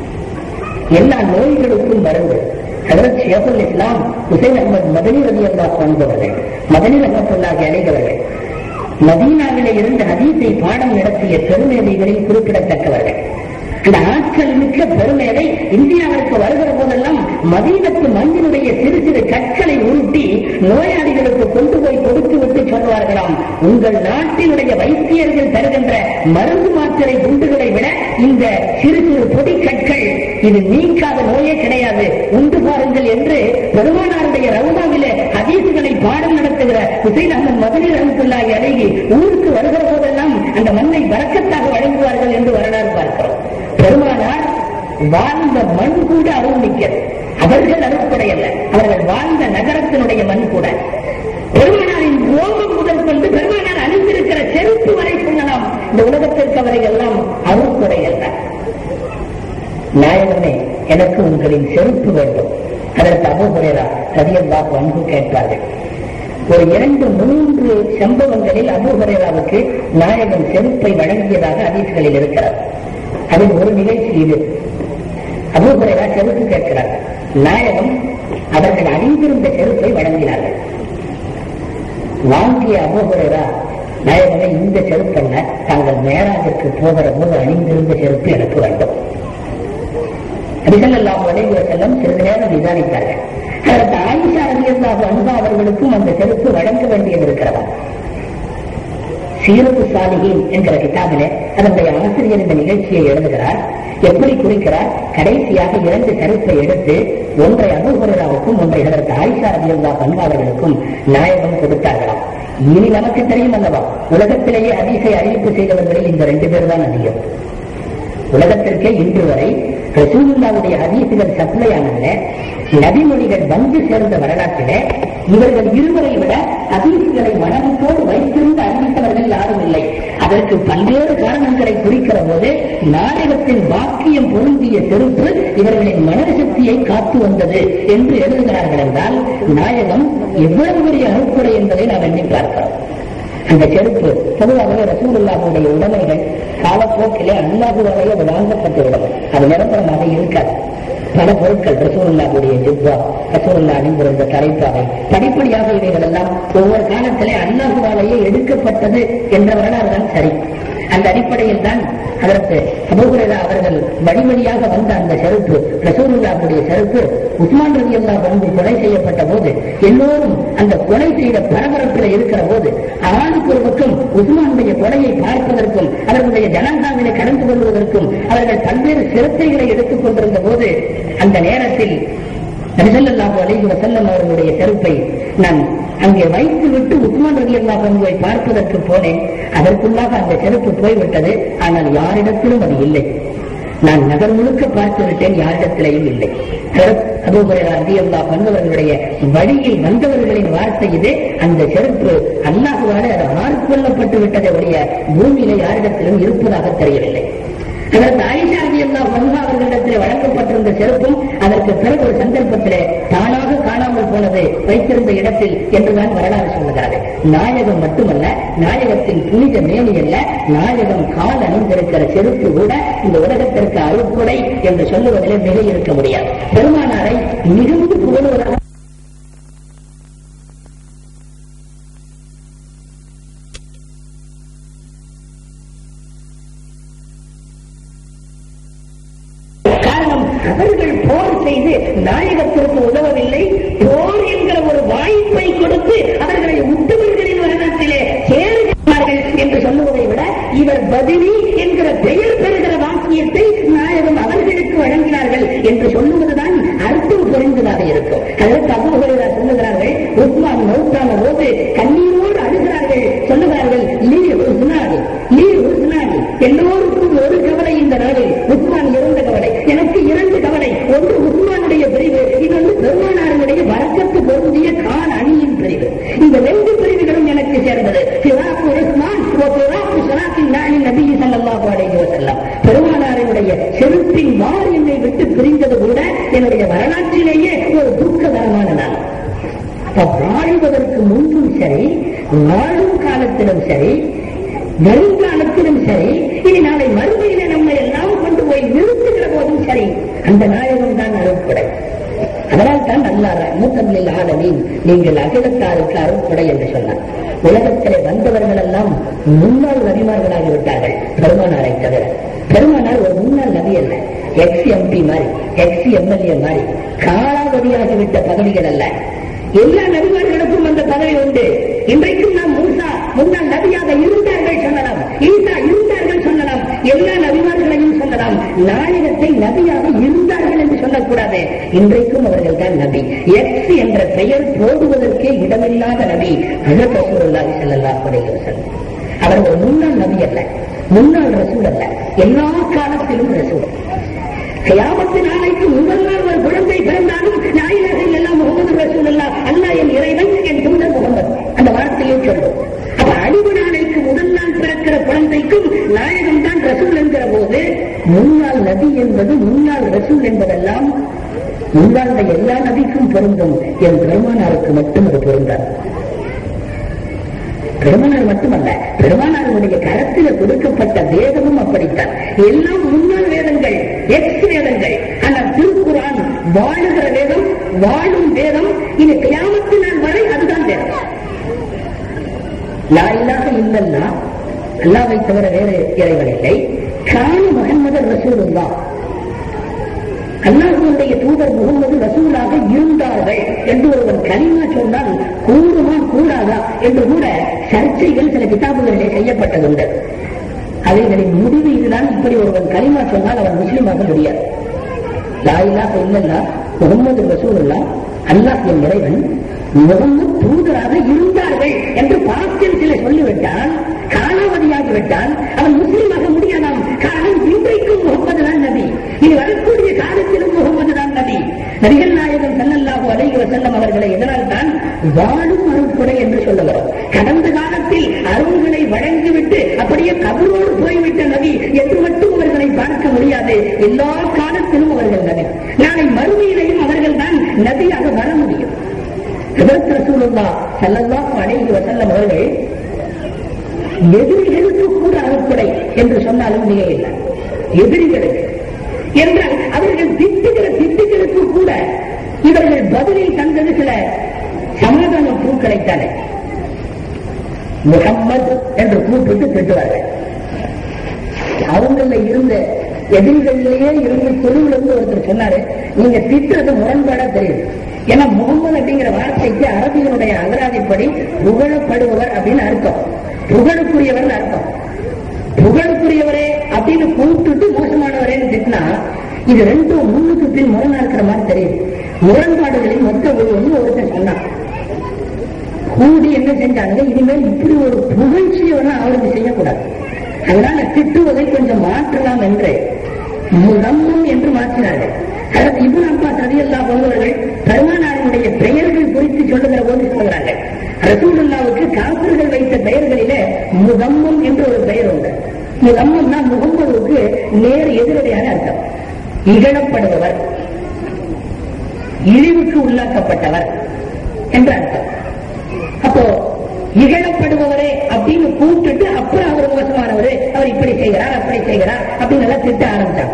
எல்லா நோய்களுக்கும் மருந்து. ஹஜ்ரத் ஷேகுல் இஸ்லாம் ஹுசைன் அஹ்மத் மதனி ரலியல்லாஹு அன்ஹு அவர்கள், மதனி ரஹ்மத்துல்லாஹி அலைஹி அவர்கள் மதீனாவிலே இருந்து ஹதீஸை பாடம் நடத்திய பெருமேதைகளில் குறிப்பிடத்தக்கவர்கள். அந்த ஆற்றல் மிக்க பெருமேதை இந்தியாவிற்கு வருகிற போதெல்லாம் மதீனத்து மண்ணினுடைய சிறு சிறு கற்களை உருட்டி நோயாளிகளுக்கு கொண்டு போய் கொடுத்து விட்டு சொல்வார்களாம், உங்கள் நாட்டினுடைய வைத்தியர்கள் தருகின்ற மருந்து மாத்திரை குண்டுகளை விட இந்த சிறு சிறு பொடி கற்கள் இது நீக்காத நோயே கிடையாது, உண்டு பாருங்கள் என்று பெருமானாருடைய ரவுதாவிலே ஹதீஸுகளை பாடம் நடத்துகிற ஹுசைன் அஹ்மத் மதனி ரஹ்மத்துல்லாஹி அலைஹி ஊருக்கு வருகிற போதெல்லாம் அந்த மண்ணை பரக்கத்தாக வழங்குவார்கள் என்று வரலாறு பார்க்கிறோம். பெருமானார் வாழ்ந்த மண் கூட அருள் மிக்கது. அவர்கள் அருட்படையல்ல, அவர்கள் வாழ்ந்த நகரத்தினுடைய மண் கூட. பெருமானாரின் ரோமம் முதல் கொண்டு பெருமானார் அணிந்திருக்கிற செருப்பு வரை சொல்லலாம். இந்த உலகத்திற்கு அவர்கள் எல்லாம் அருட்படையல்ல. நாயகமே, எனக்கு உங்களின் செருப்பு வேண்டும். அதற்கு அபூ ஹுரைரா ரலியல்லாஹு அன்ஹு கேட்பார்கள். ஒரு 2-3 சம்பவங்களில் அபூ ஹுரைராவுக்கு நாயகன் செருப்பை வழங்கியதாக ஹதீஸ்களில் இருக்கிறார். அதில் ஒரு நிகழ்ச்சி இது. அபூ ஹுரைரா செருப்பு கேட்கிறார்கள். நாயகம் அவர்கள் அணிந்திருந்த செருப்பை வழங்கினார்கள். வாங்கிய அபூ ஹுரைரா, நாயகமே, இந்த செருப்பல்ல, தாங்கள் மேராஜுக்கு போகிற போது அணிந்திருந்த செருப்பு எனக்கு வேண்டும். நபி ஸல்லல்லாஹு அலைஹி வஸல்லம் சிறிது நேரம் விசாரித்தார்கள். அதற்கு ஆயிஷா ரலியல்லாஹு அன்ஹா அவர்களுக்கும் அந்த செருப்பு வழங்க வேண்டியது இருக்கிறதா? சீரத்து சாலிஹீன் என்கிற கிதாபிலே அதனுடைய ஆசிரியர் இந்த நிகழ்ச்சியை எழுதுகிறார். எப்படி குறிக்கிறார்? கடைசியாக 2 செருப்பை எடுத்து ஒன்றை அபூ ஹுரைராவுக்கும் ஒன்றை அதற்கு ஆயிஷா ரலியல்லாஹு அன்ஹா அவர்களுக்கும் நாயகம் கொடுத்தார்களாம். இனி நமக்கு தெரியும் அல்லவா, உலகத்திலேயே ஹதீஸை அறிவிப்பு செய்தவர்களில் இந்த 2 பேர் தான் அதிகம். உலகத்திற்கே இன்று வரை ரசூலுல்லாஹ்வுடைய ஹதீஸுகள் சப்ளை ஆனதிலே, நபிமொழிகள் வந்து சேர்ந்த வரலாற்றிலே இவர்கள் இருவரை விட ஹதீஸுகளை மனத்தோடு வைத்திருந்து அறிவித்தவர்கள் யாரும் இல்லை. அதற்கு பல்வேறு காரணங்களை குறிக்கிற போது நாயகத்தின் வாக்கியம் பொருந்திய செருப்பு இவர்களின் மனசக்தியை காத்து வந்தது என்று எழுதுகிறார்கள் என்றால் நாயகம் எவ்வளவு பெரிய அருட்படை என்பதை நாம் எண்ணி பார்க்கிறோம். அந்த செருப்பு பொதுவாகவே ரசூலுல்லாஹ்வுடைய உடைமைகள் காலப்போக்கிலே அல்லாஹ்வாலேயே வாங்கப்பட்டுவிடும். அது நிரந்தரமாக இருக்காது. பல பொருட்கள், ரசூலுல்லாஹ்வுடைய ஜிப்பா, ரசூலுல்லாஹ் அணிந்திருந்த தலைப்பாவை, படிப்படியாக இவைகள் எல்லாம் ஒவ்வொரு காலத்திலே அல்லாஹ்வாலேயே எடுக்கப்பட்டது என்ற வரலாறு தான் சரி. அந்த அடிப்படையில் தான் அதற்கு அபூ ஹுரைரா அவர்கள் வழிவழியாக வந்த அந்த செருப்பு, ரசூலுல்லாஹ்வுடைய செருப்பு, உஸ்மான் ரலியல்லாஹு அன்ஹு கொலை செய்யப்பட்ட போது எல்லோரும் அந்த கொலை செய்த பரபரப்பில் இருக்கிற போது ஆளுக்கு ஒரு பக்கம் உஸ்மானுடைய கொலையை பார்ப்பதற்கும் அவர்களுடைய ஜனாசாவிலே கலந்து கொள்வதற்கும் அவர்கள் பல்வேறு சிரத்தைகளை எடுத்துக் கொண்டிருந்த போது அந்த நேரத்தில் நபி ஸல்லல்லாஹு அலைஹி வஸல்லம் அவர்களுடைய செருப்பை நான் அங்கே வைத்து விட்டு உஸ்மான் ரலியல்லாஹு அன்ஹுவை பார்ப்பதற்கு போனேன். அதற்குள்ளாக அந்த செருப்பு போய்விட்டது. ஆனால் யாரிடத்திலும் அது இல்லை. நான் நகர் முழுக்க பார்த்து விட்டேன், யாரிடத்திலேயும் இல்லை. அபூ ஹுரைரா ரலியல்லாஹு அன்ஹு அவர்களுடைய வழியில் வந்தவர்களின் வார்த்தை இது. அந்த செருப்பு அல்லாஹ்வால் அது ஆட்கொள்ளப்பட்டு விட்டதை உடைய பூமியில யாரிடத்திலும் இருப்பதாக தெரியவில்லை. அதற்கு ஆயிஷா ரலியல்லாஹு அன்ஹா அவர்களிடத்தில் வழங்கப்பட்டிருந்த செருப்பும் அதற்கு பிறகு ஒரு சந்தர்ப்பத்திலே தானாக காணாமல் போனது வைத்திருந்த இடத்தில் என்றுதான் வரலாறு சொல்லுகிறது. நாயகம் மட்டுமல்ல, நாயகத்தின் புனித மேனி அல்ல, நாயகம் கால் அணிந்திருக்கிற செருப்பு கூட இந்த உலகத்திற்கு அருட்கொடை என்று சொல்லுவதிலே மிக இருக்க முடியாது. பெருமானாரை மிகுந்து புகழுவதாக அவர்கள் போர் செய்து நாயகத்திற்கு உதவவில்லை. போர் என்கிற ஒரு வாய்ப்பை கொடுத்து அவர்களை உத்தமர்களின் வருடத்திலே சேருகிறார்கள் என்று சொல்லுவதை விட இவர் பதிலி என்கிற பெயர் பெறுகிற வாக்கியத்தை நாயகம் அவர்களுக்கு வழங்கினார்கள் என்று சொல்லுவதுதான் அர்த்தம் புரிந்ததாக இருக்கும். அதற்கு அபூ ஹுரைரா சொல்லுகிறார்கள், உஸ்மான் மௌத்தான போது கண்ணீரோடு அழுகிறார்கள். சொல்லுகிறார்கள், லீ உஸ்மானி லீ உஸ்மானி, எல்லோருக்கும் ஒரு கவலை இந்த நாளில். உஸ்மான் இறந்த கவலை, எனக்கு 2 கவலை. ஒன்று உஸ்மானுடைய பிரிவு, இன்னொன்று பெருமானாருடைய வரக்கத்து பொருந்திய கால் அணியின் பிரிவு. இந்த 2 பிரிவுகளும் எனக்கு சேர்ந்தது. ஃபிராக்கு உஸ்மான் வ ஃபிராக்கு ஸலாத்தின் நாளி நபி ஸல்லல்லாஹு அலைஹி வஸல்லம். பெருமானாருடைய செருப்பின் வார் என்னை விட்டு பிரிந்தது கூட என்னுடைய வரலாற்றிலேயே ஒரு துக்ககரமான நாள். வாழ்வதற்கு முன்பும் சரி, வாழும் காலத்திலும் சரி, வருங்காலத்திலும் சரி, இனி நாளை மறுமையில நம்மை எல்லாம் கொண்டு போய் நிறுத்துகிற போதும் சரி, அந்த நாயகம் தான் அருட்கொடை. அதனால் தான் அல்லாஹ் ரஹ்மத்துல் லில் ஆலமீன், நீங்கள் அகிலத்தாருக்கு அருட்கொடை என்று சொன்னார். உலகத்திலே வந்தவர்கள் எல்லாம் முன்னாள் நபிமார்களாகி விட்டார்கள், பெருமானாரை தவிர. பெருமானார் ஒரு முன்னாள் நபி அல்ல, ex-MP மாதிரி, ex-MLA மாதிரி காலாவதியாகிவிட்ட பதவிகள் அல்ல. எல்லா நபிமார்களுக்கும் அந்த பதவி உண்டு. இன்றைக்கும் நாம் மூசா முன்னாள் நபியாக இருந்தார்கள் சொல்லலாம், ஈசா இருந்தார்கள் சொல்லலாம், எல்லா நபிமார்களையும் சொல்லலாம். நாயகத்தை நபியாக இருந்தார்கள் என்று சொல்லக்கூடாது. இன்றைக்கும் அவர்கள் தான் நபி. எக்ஸ் என்ற பெயர் போடுவதற்கே இடமில்லாத நபி ஹஜ்ரத் ரசூலுல்லாஹி ஸல்லல்லாஹு அலைஹி வஸல்லம். அவர் ஒரு முன்னாள் நபி அல்ல, முன்னாள் ரசூல் அல்ல, எல்லா காலத்திலும் ரசூல். கியாமத்து நாளைக்கு முதல் நாள் ஒரு குழந்தை பிறந்தாலும் லா இலாஹ இல்லல்லாஹ் முஹம்மது ரசூலுல்லாஹ், அல்லாஹ் என் இறைவன், என் தூதர் முஹம்மது, அந்த வார்த்தையை சொல்லும். அப்ப அழிவு நாளைக்கு முதல் நாள் பிறக்கிற குழந்தைக்கும் நாயகம் தான் ரசூல் என்கிற போது, முன்னாள் நபி என்பது முன்னாள் ரசூல் என்பதெல்லாம் முன்னாள் எல்லா நபிக்கும் பொருந்தும். என் பெருமானாருக்கு மட்டும் அது பொருந்தார். பெருமானார் மட்டுமல்ல, பெருமானாருடைய கரத்தில் கொடுக்கப்பட்ட வேதமும் அப்படித்தான். எல்லாம் முன்னாள் வேதங்கள், எக்ஸ் வேதங்கள். ஆனால் திருக்குர்ஆன் வாழுகிற வேதம், வாழும் வேதம். இது கியாமத்து நாள் வரை அதுதான் வேதம். லா இலாஹ இல்லல்லாஹ், அல்லாஹ்வை தவிர வேறு இறைவன் இல்லை. கான முஹம்மது ரசூலுல்லாஹ், அல்லாஹ்வுடைய தூதர் முகமது ரசூலாக இருந்தார்கள் என்று ஒருவன் கலிமா சொன்னால் கூடுமா கூடாதா என்று கூட சர்ச்சைகள் சில கிதாபுகளிலே செய்யப்பட்டதுண்டு. அவைகளின் முடிவு இதுதான், இப்படி ஒருவன் கலிமா சொன்னால் அவன் முஸ்லிமாக முடியாது. லா இலாஹ இல்லல்லாஹ் முஹம்மது ரசூலுல்லாஹ், அல்லாஹ் என் இறைவன், முகமது தூதராக இருந்தார்கள் என்று பாஸ்டில் சில சொல்லிவிட்டால், காலாவதியாகிவிட்டால் அவன் முஸ்லிமாக முடியாதாம். காரணம், இன்றைக்கும் முகமது தான் நபி, இனி வரக்கூடிய காலத்திலும் முகமது தான் நபி. நபிகள் நாயகம் ஸல்லல்லாஹு அலைஹி வஸல்லம் அவர்களை இதனால் தான் வாழும் அருட்கொடை என்று சொல்லுகிறோம். கடந்த காலத்தில் அருள்களை வழங்கிவிட்டு அப்படியே கபரோடு போய்விட்ட நபி என்று மட்டும் அவர்களை பார்க்க முடியாது. எல்லா காலத்திலும் அவர்கள் நபி. நாளை மறுமையிலையும் அவர்கள் தான் நபியாக வர முடியும். ஹஜ்ரத் ரசூலுல்லாஹ் ஸல்லல்லாஹு அலைஹி வஸல்லம் அவர்கள் எதிரிகளுக்கு கூட அருட்கொடை என்று சொன்னாலும் மிக இல்லை. எதிரிகளுக்கு என்றால் அவர்கள் திட்டுகளுக்கு கூட இவர்கள் பதிலில் தந்தது சில சமாதான பூக்களைத்தானே. முஹம்மது என்று கூப்பிட்டு திட்டுவார்கள். அவங்கள இருந்த எதிரிகளிலேயே இருந்து தெருவிலிருந்து ஒருத்தர் சொன்னாரு, நீங்க திட்டுறது முரண்பாடா தெரியுது. ஏன்னா முகமது அப்படிங்கிற வார்த்தைக்கு அரபிகளுடைய அகராதிப்படி புகழப்படுபவர் அப்படின்னு அர்த்தம், புகழுக்குரியவர் அர்த்தம். புகழுக்குரியவரே அப்படின்னு கூப்பிட்டு மோசமானவரேன்னு திட்டினா இது ரெண்டும் முன்னுக்கு பின் முரணா இருக்கிற மாதிரி தெரியுது. முரண்பாடுகளின் மொத்த ஒன்று ஒருத்தர் சொன்னான். கூடி என்ன செஞ்சாங்க, இனிமேல் இப்படி ஒரு புகழ்ச்சியோட அவருக்கு செய்யக்கூடாது, அதனால திட்டுவதை கொஞ்சம் மாற்றலாம் என்று முதம்மம் என்று மாற்றினார்கள். அதற்கு இப்னு அப்பாஸ் ரலியல்லாஹு அன்ஹு அவர்கள் பெருமானாருடைய பெயர்கள் குறித்து சொல்லுகிற போது சொல்கிறார்கள், ரசூலுல்லாஹ்வுக்கு காஃபிர்கள் வைத்த பெயர்களிலே முதம்மம் என்று ஒரு பெயர் உண்டு. முதம்மம்னா முகம்மதுவுக்கு நேர் எதிரடையான அர்த்தம். இகழப்படுபவர், இழிவுக்கு உள்ளாக்கப்பட்டவர் என்ற அர்த்தம். அப்போ இகழப்படுபவரே அப்படின்னு கூப்பிட்டு அப்புறம் அவர் மோசமானவரு, அவர் இப்படி செய்கிறார் அப்படி செய்கிறார் அப்படின்னு எல்லாம் திட்ட ஆரம்பிச்சாங்க.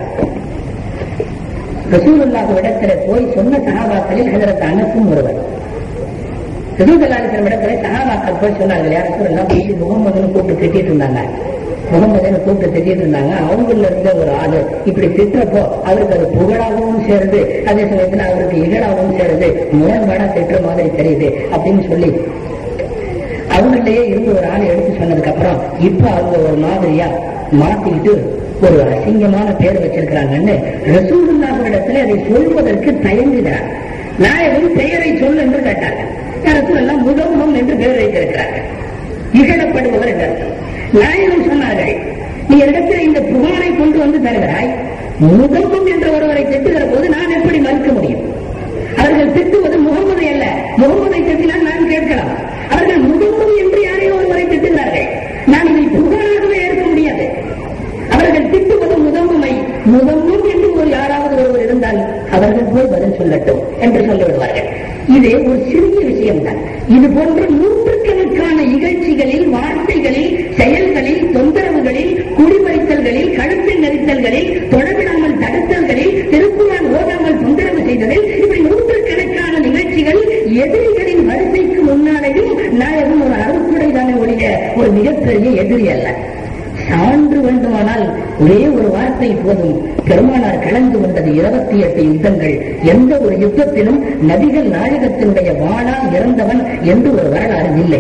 ரசூலுல்லாஹ் இடத்துல போய் சொன்ன சஹாபாக்களில் ஹஜ்ரத் அனஸும் ஒருவர். ரசூல் ஸல்லல்லாஹு அலைஹி வஸல்லம் இடத்துல சஹாபாக்கள் போய் சொன்னார்கள், யார் ரசூலுல்லாஹ் முகம்மதுன்னு கூப்பிட்டு திட்டிட்டு இருந்தாங்க, முகம்மதுன்னு கூப்பிட்டு திட்டிட்டு இருந்தாங்க. அவங்கள இருந்த ஒரு ஆளு இப்படி திட்டுறப்போ அவருக்கு அது புகழாகவும் சேருது, அதே சமயத்துல அவருக்கு இகழாகவும் சேருது, முரண்பாடா திட்டுற மாதிரி தெரியுது அப்படின்னு சொல்லி அவங்கள்டயே இருந்து ஒரு ஆளை எடுத்து சொன்னதுக்கு அப்புறம் இப்ப அவங்க ஒரு மாதிரியா மாத்திக்கிட்டு ஒரு அசிங்கமான பேர் வச்சிருக்கிறாங்கன்னு ரசூலுல்லாஹ் இடத்துல அதை சொல்வதற்கு தயங்குகிறார். நாயகம் பெயரை சொல் என்று கேட்டாங்க. ரசூலுல்லாஹ் முதம்மம் என்று பெயர் வைத்திருக்கிறார்கள், இகழப்படுபவர் என்று அர்த்தம். நாயகம் சொன்னார்கள், நீ இடத்துல இந்த புகாரை கொண்டு வந்து தருகிறாய், முதம்மம் என்ற ஒருவரை திட்டுகிற போது நான் எப்படி மறுக்க முடியும்? அவர்கள் திட்டுவது முகம்மது அல்ல, முகம்மதை திட்டினால் நான் கேட்கலாம். அவர்கள் முகம்மது என்று யாரையோ ஒருவரை திட்டுகிறார்கள், நான் இதை புகாராகவே ஏற்க முடியாது. அவர்கள் திட்டுவது முதம்மை, முதம்மம் என்று ஒரு யாராவது ஒருவர் இருந்தால் அவர்கள் போய் பதில் சொல்லட்டும் என்று சொல்லிவிடுவார்கள். இது ஒரு சிறிய விஷயம்தான். இது போன்ற நூற்றுக்கணக்கான இகழ்ச்சிகளில், வார்த்தைகளில், செயல்களில், தொந்தரவுகளில், குடிமறித்தல்களில், கழுத்தை நெரித்தல்களில், தொடவிடாமல் தடுத்தல்களில், திருக்குறான் ஓதாமல் தொந்தரவு செய்ததில், இப்படி நூற்றுக்கணக்கான நிகழ்ச்சிகள் எதிரிகளின் வரிசைக்கு முன்னாலேயும் நாயகம் ஒரு அருக்குடைதானே ஒழிய ஒரு மிகப்பெரிய எதிரி அல்ல. சான்று வேண்டுமானால் ஒரே ஒரு வார்த்தை போதும். பெருமானார் கலந்து கொண்டது 28 யுத்தங்கள். எந்த ஒரு யுத்தத்திலும் நபிகள் நாயகத்தினுடைய வாளால் இறந்தவன் என்று ஒரு வரலாறு இல்லை.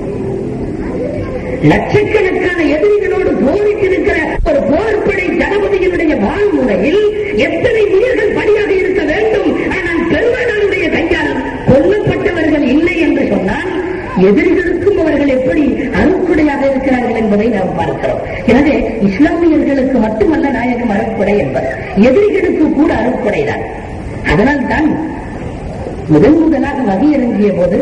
லட்சக்கணக்கான எதிரிகளோடு போரிட்டிருக்கிற ஒரு போர்ப்படை தளபதியினுடைய வாழ்முறையில் எத்தனை உயிர்கள் பலியாக இருக்க வேண்டும், ஆனால் பெருமானாருடைய கையால் கொல்லப்பட்டவர்கள் இல்லை என்று சொன்னால் எதிரிகளுக்கும் அவர்கள் எப்படி அருக்குடையாக இருக்கிறார்கள் என்பதை நாம் பார்க்கிறோம். எனவே இஸ்லாமியர்களுக்கு மட்டுமல்ல நாயகம் அருக்குடை என்பது, எதிரிகளுக்கு கூட அருக்குடைதான். அதனால் தான் முதலாக வகி இறங்கிய போது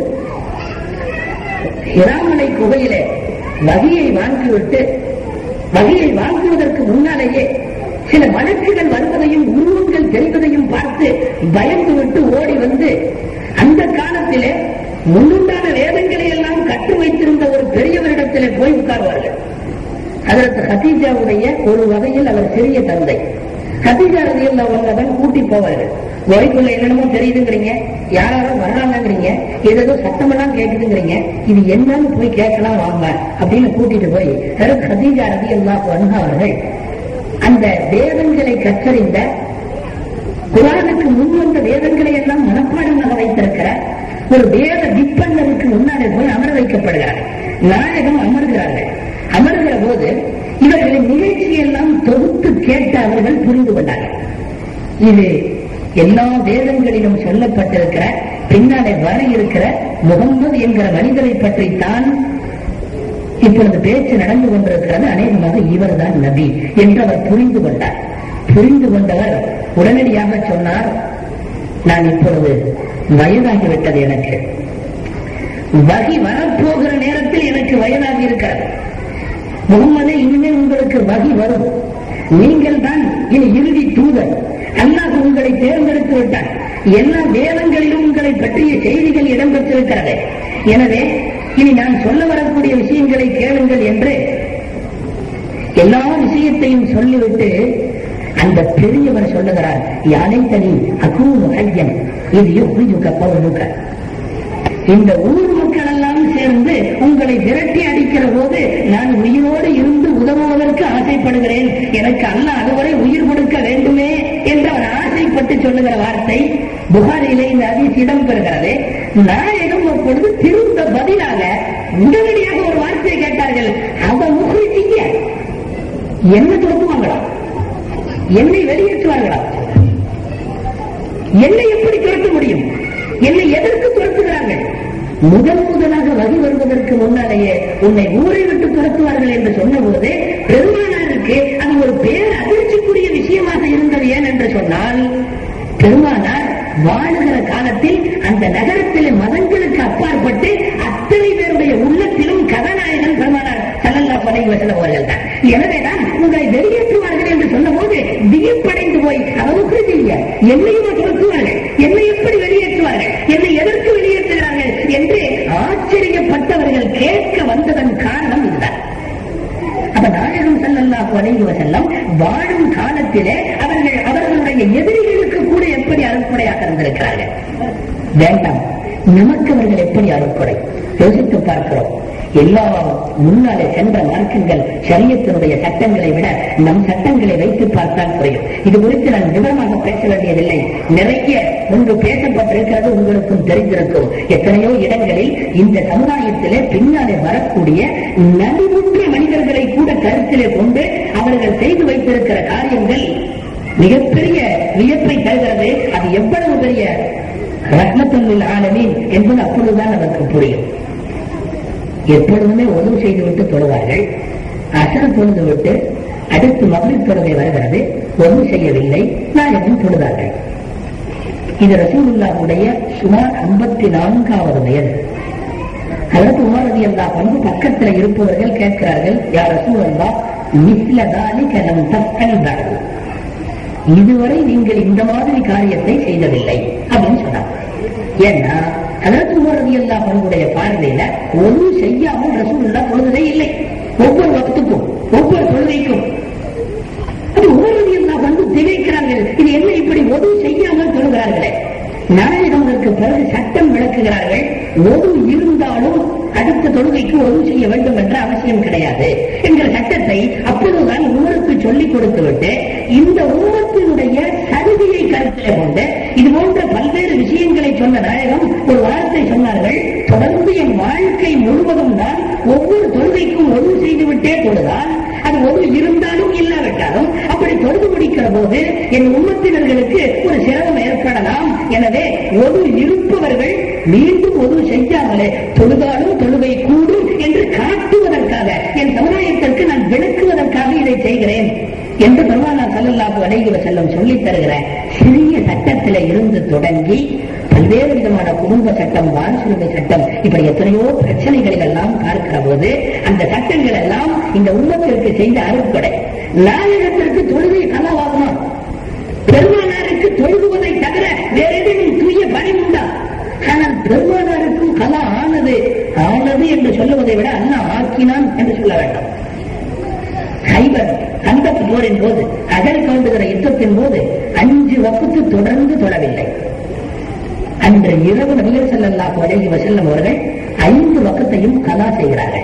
ஹிராமலை குகையிலே வகியை வாங்கிவிட்டு, வகியை வாங்குவதற்கு முன்னாலேயே சில வழக்குகள் வருவதையும் உருவங்கள் தெரிவதையும் பார்த்து பயந்துவிட்டு ஓடி வந்து அந்த காலத்திலே முன்னுண்டான வேதங்களை எல்லாம் கற்று வைத்திருந்த ஒரு பெரியவரிடத்திலே போய் உட்கார்வார்கள். அதற்கு கதீஜாவுடைய ஒரு வகையில் அவர் சிறிய தந்தை. கதீஜா ரலியல்லாஹு அன்ஹா கூட்டி போவார்கள். வரைக்குள்ள என்னென்னமோ தெரியுதுங்கிறீங்க, யாராவது வர்றாங்கிறீங்க, ஏதோ சத்தமெல்லாம் கேட்குதுங்கிறீங்க, இது என்னன்னு போய் கேட்கலாம் வாங்க அப்படின்னு கூட்டிட்டு போய் கதீஜா ரலியல்லாஹு அன்ஹா அவர்கள் அந்த வேதங்களை கற்றறிந்த, குர்ஆனுக்கு முன் வந்த வேதங்களை எல்லாம் மனப்பாடமாக வைத்திருக்கிற ஒரு வேத விற்பனருக்கு முன்னாலே போய் அமர வைக்கப்படுகிறார்கள். நாயகம் அமர்கிறார்கள். அமர்கிற போது இவர்களின் நிகழ்ச்சியெல்லாம் தொகுத்து கேட்ட அவர்கள் புரிந்து கொண்டார்கள். இது எல்லா வேதங்களிலும் சொல்லப்பட்டிருக்கிற, பின்னாலே வர இருக்கிற முகம்மது என்கிற மனிதரை பற்றித்தான் இப்பொழுது பேச்சு நடந்து கொண்டிருக்கிறது, அநேகமாக இவர் தான் நபி என்று அவர் புரிந்து கொண்டார். புரிந்து கொண்டவர் உடனடியாக சொன்னார், நான் இப்பொழுது வயதாகிவிட்டது, எனக்கு வகி வரப்போகிற நேரத்தில் எனக்கு வயதாகி இருக்கிறது. முகம்மதே, இனிமேல் உங்களுக்கு வகி வரும், நீங்கள் தான் இனி இறுதி தூதர், அல்லாஹ் உங்களை தேர்ந்தெடுத்து விட்டார், எல்லா வேதங்களிலும் உங்களை பற்றிய செய்திகள் இடம்பெற்றிருக்கிறது, எனவே இனி நான் சொல்ல வரக்கூடிய விஷயங்களை கேளுங்கள் என்று எல்லா விஷயத்தையும் சொல்லிவிட்டு அந்த பெரியவர் சொல்லுகிறார், யானைத்தனி அகூனு ஐயன் இது யுக்ரிஜுக கௌமுக, இந்த ஊர் மக்கள் எல்லாம் சேர்ந்து உங்களை விரட்டி அடிக்கிற போது நான் உயிரோடு இருந்து உதவுவதற்கு ஆசைப்படுகிறேன், எனக்கு அல்லாஹ் அதுவரை உயிர் கொடுக்க வேண்டுமே என்று அவர் ஆசைப்பட்டு சொல்லுகிற வார்த்தை புகாரிலே இந்த ஹதீஸ் இடம்பெறுகிறது. நாயகம் அப்பொழுது திரும்ப பதிலாக உடனடியாக ஒரு வார்த்தையை கேட்டார்கள், அவ முகழ்ச்சிக்க என்ன துரத்துவாங்களா, என்னை வெளியேற்றுவார்களா, என்னை எப்படி துரத்த முடியும், என்னை எதற்கு துரத்துகிறார்கள், முதலாக வகி வருவதற்கு முன்னாலேயே உன்னை ஊரை விட்டு துரத்துவார்கள் என்று சொன்ன போது பெருமானாருக்கு அது ஒரு பேர் அதிர்ச்சிக்குரிய விஷயமாக இருந்தது. ஏன் என்று சொன்னால், பெருமானார் வாழுகிற காலத்தில் அந்த நகரத்திலே மதங்களுக்கு அப்பாற்பட்டு அத்தனை பேருடைய உள்ளத்திலும் கதாநாயகன் பெருமானார் ஸல்லல்லாஹு அலைஹி வஸல்லம் அவர்கள் தான். எனவேதான் உங்களை வெளியேற்றுவார்கள் என்று சொன்ன போது வியப்படைந்து போய் அளவுக்கு இல்ல, என்னையும் துரத்துவார்கள், என்னை எப்படி வெளியேற்றுவார்கள், என்னை எதற்கு வெளியேற்றுகிறார்கள் என்று ஆச்சரியப்பட்டவர்கள் கேட்க வந்ததன் காரணம் இதுதான். அப்ப நாயகம் ஸல்லல்லாஹு அலைஹி வஸல்லம் வாழும் காலத்திலே அவர்களுடைய எதிரிகளுக்கு கூட எப்படி அருட்படையாக இருந்திருக்கிறார்கள். வேண்டாம், நமக்கு அவர்கள் எப்படி அருட்படை யோசித்து பார்க்கிறோம். எல்லா முன்னாலே சென்ற மார்க்கங்கள் ஷரியத்தினுடைய சட்டங்களை விட நம் சட்டங்களை வைத்து பார்த்தால் புரியும். இது குறித்து நான் விவரமாக பேச வேண்டியதில்லை. நிறைய முன்பு பேசப்பட்டிருக்கிறது, உங்களுக்கும் தெரிந்திருக்கும். எத்தனையோ இடங்களில் இந்த சமுதாயத்திலே பின்னாலே வரக்கூடிய நலிவுற்ற மனிதர்களை கூட கருத்திலே கொண்டு அவர்கள் செய்து வைத்திருக்கிற காரியங்கள் மிகப்பெரிய வியப்பை தருகிறது. அது எவ்வளவு பெரிய ரஹ்மத்துல் லில் ஆலமீன் என்பது அப்பொழுதுதான் நமக்கு புரியும். எப்பொழுதுமே ஒழுங்கு செய்துவிட்டு தொழுவார்கள். அசர் தொழுது விட்டு அடுத்து மக்ரிப் தொழுகை வருகிறது, ஒழுங்கு செய்யவில்லை, நாயகம் தொழுதார்கள். இது ரசூலுல்லாஹுடைய சுமார் 54வது வயது. அதற்கு உமர் ரலியல்லாஹு அன்ஹு பக்கத்தில் இருப்பவர்கள் கேட்கிறார்கள், யா ரசூலல்லாஹ் மிஸ்ல தாலிக லம் தஃஅல் பஅது, இதுவரை நீங்கள் இந்த மாதிரி காரியத்தை செய்ததில்லை அப்படின்னு சொன்னாங்க. ஏன்னா அதற்கு உமர் ரலியல்லாஹு அன்ஹுடைய பார்வையில ஒழுங்கு செய்யாமல் ரசூலுல்லாஹ் தொழுதே இல்லை. ஒவ்வொரு வக்துக்கும் ஒவ்வொரு தொழுகைக்கும் அது உமர் ரலியல்லாஹு அன்ஹு திகைக்கிறார்கள். இது என்ன இப்படி ஒது செய்யாமல் தொழுகிறார்களே. நாயகம் அதற்கு பிறகு சட்டம் விளக்குகிறார்கள். ஒது இருந்தாலும் அடுத்த தொழுகைக்கு ஒது செய்ய வேண்டும் என்ற அவசியம் கிடையாது என்கிற சட்டத்தை அப்பொழுதுதான் உமருக்கு சொல்லிக் கொடுத்து விட்டு இந்த உம்மத்தினுடைய சலுகையை கருத்திலே கொண்டு இது போன்ற பல்வேறு விஷயங்களை சொன்ன நாயகம் ஒரு வார்த்தை சொன்னார்கள், தொடர்ந்து என் வாழ்க்கை முழுவதும் தான் ஒவ்வொரு தொழுகைக்கும் ஒது செய்துவிட்டே தொழுதால் அது ஒது இருந்தாலும் இல்லாவிட்டாலும் அப்படி தொழுது முடிக்கிற போது என் உம்மத்தினர்களுக்கு ஒரு சிரமம் ஏற்படலாம். எனவே ஒது இருப்பவர்கள் மீண்டும் ஒது செய்யாமலே தொழுதாலும் தொழுகை கூடும் என்று காட்டுவதற்காக, என் சமுதாயத்திற்கு நான் விளக்குவதற்காக இதை செய்கிறேன் என்று பெருமானார் ஸல்லல்லாஹு அலைஹி வஸல்லம் சொல்லித் தருகிற சிறிய சட்டத்திலே இருந்து தொடங்கி பல்வேறு விதமான குடும்ப சட்டம், வாரிசுரிமை சட்டம், இப்படி எத்தனையோ பிரச்சனைகளில் எல்லாம் பார்க்கிற போது அந்த சட்டங்கள் எல்லாம் இந்த உம்மத்திற்கு செய்த அருட்படை. நாயகத்திற்கு தொழுகை கலாவாகுமா? பெருமானாருக்கு தொழுகுவதை தவிர வேற ஏதேனும் தூய பணி உண்டா? ஆனால் பெருமானாருக்கும் கலா ஆனது என்று சொல்லுவதை விட அல்லாஹ் ஆக்கினான் என்று சொல்ல வேண்டும். ஹைபர் கந்தக் போரின் போது, அகல் கவுண்டுகிற யுத்தத்தின் போது 5 வக்து தொடர்ந்து தொழவில்லை. அன்று இரவு நபிகள் ஸல்லல்லாஹு அலைஹி வஸல்லம் அவர்கள் 5 வக்தையும் கலா செய்கிறார்கள்.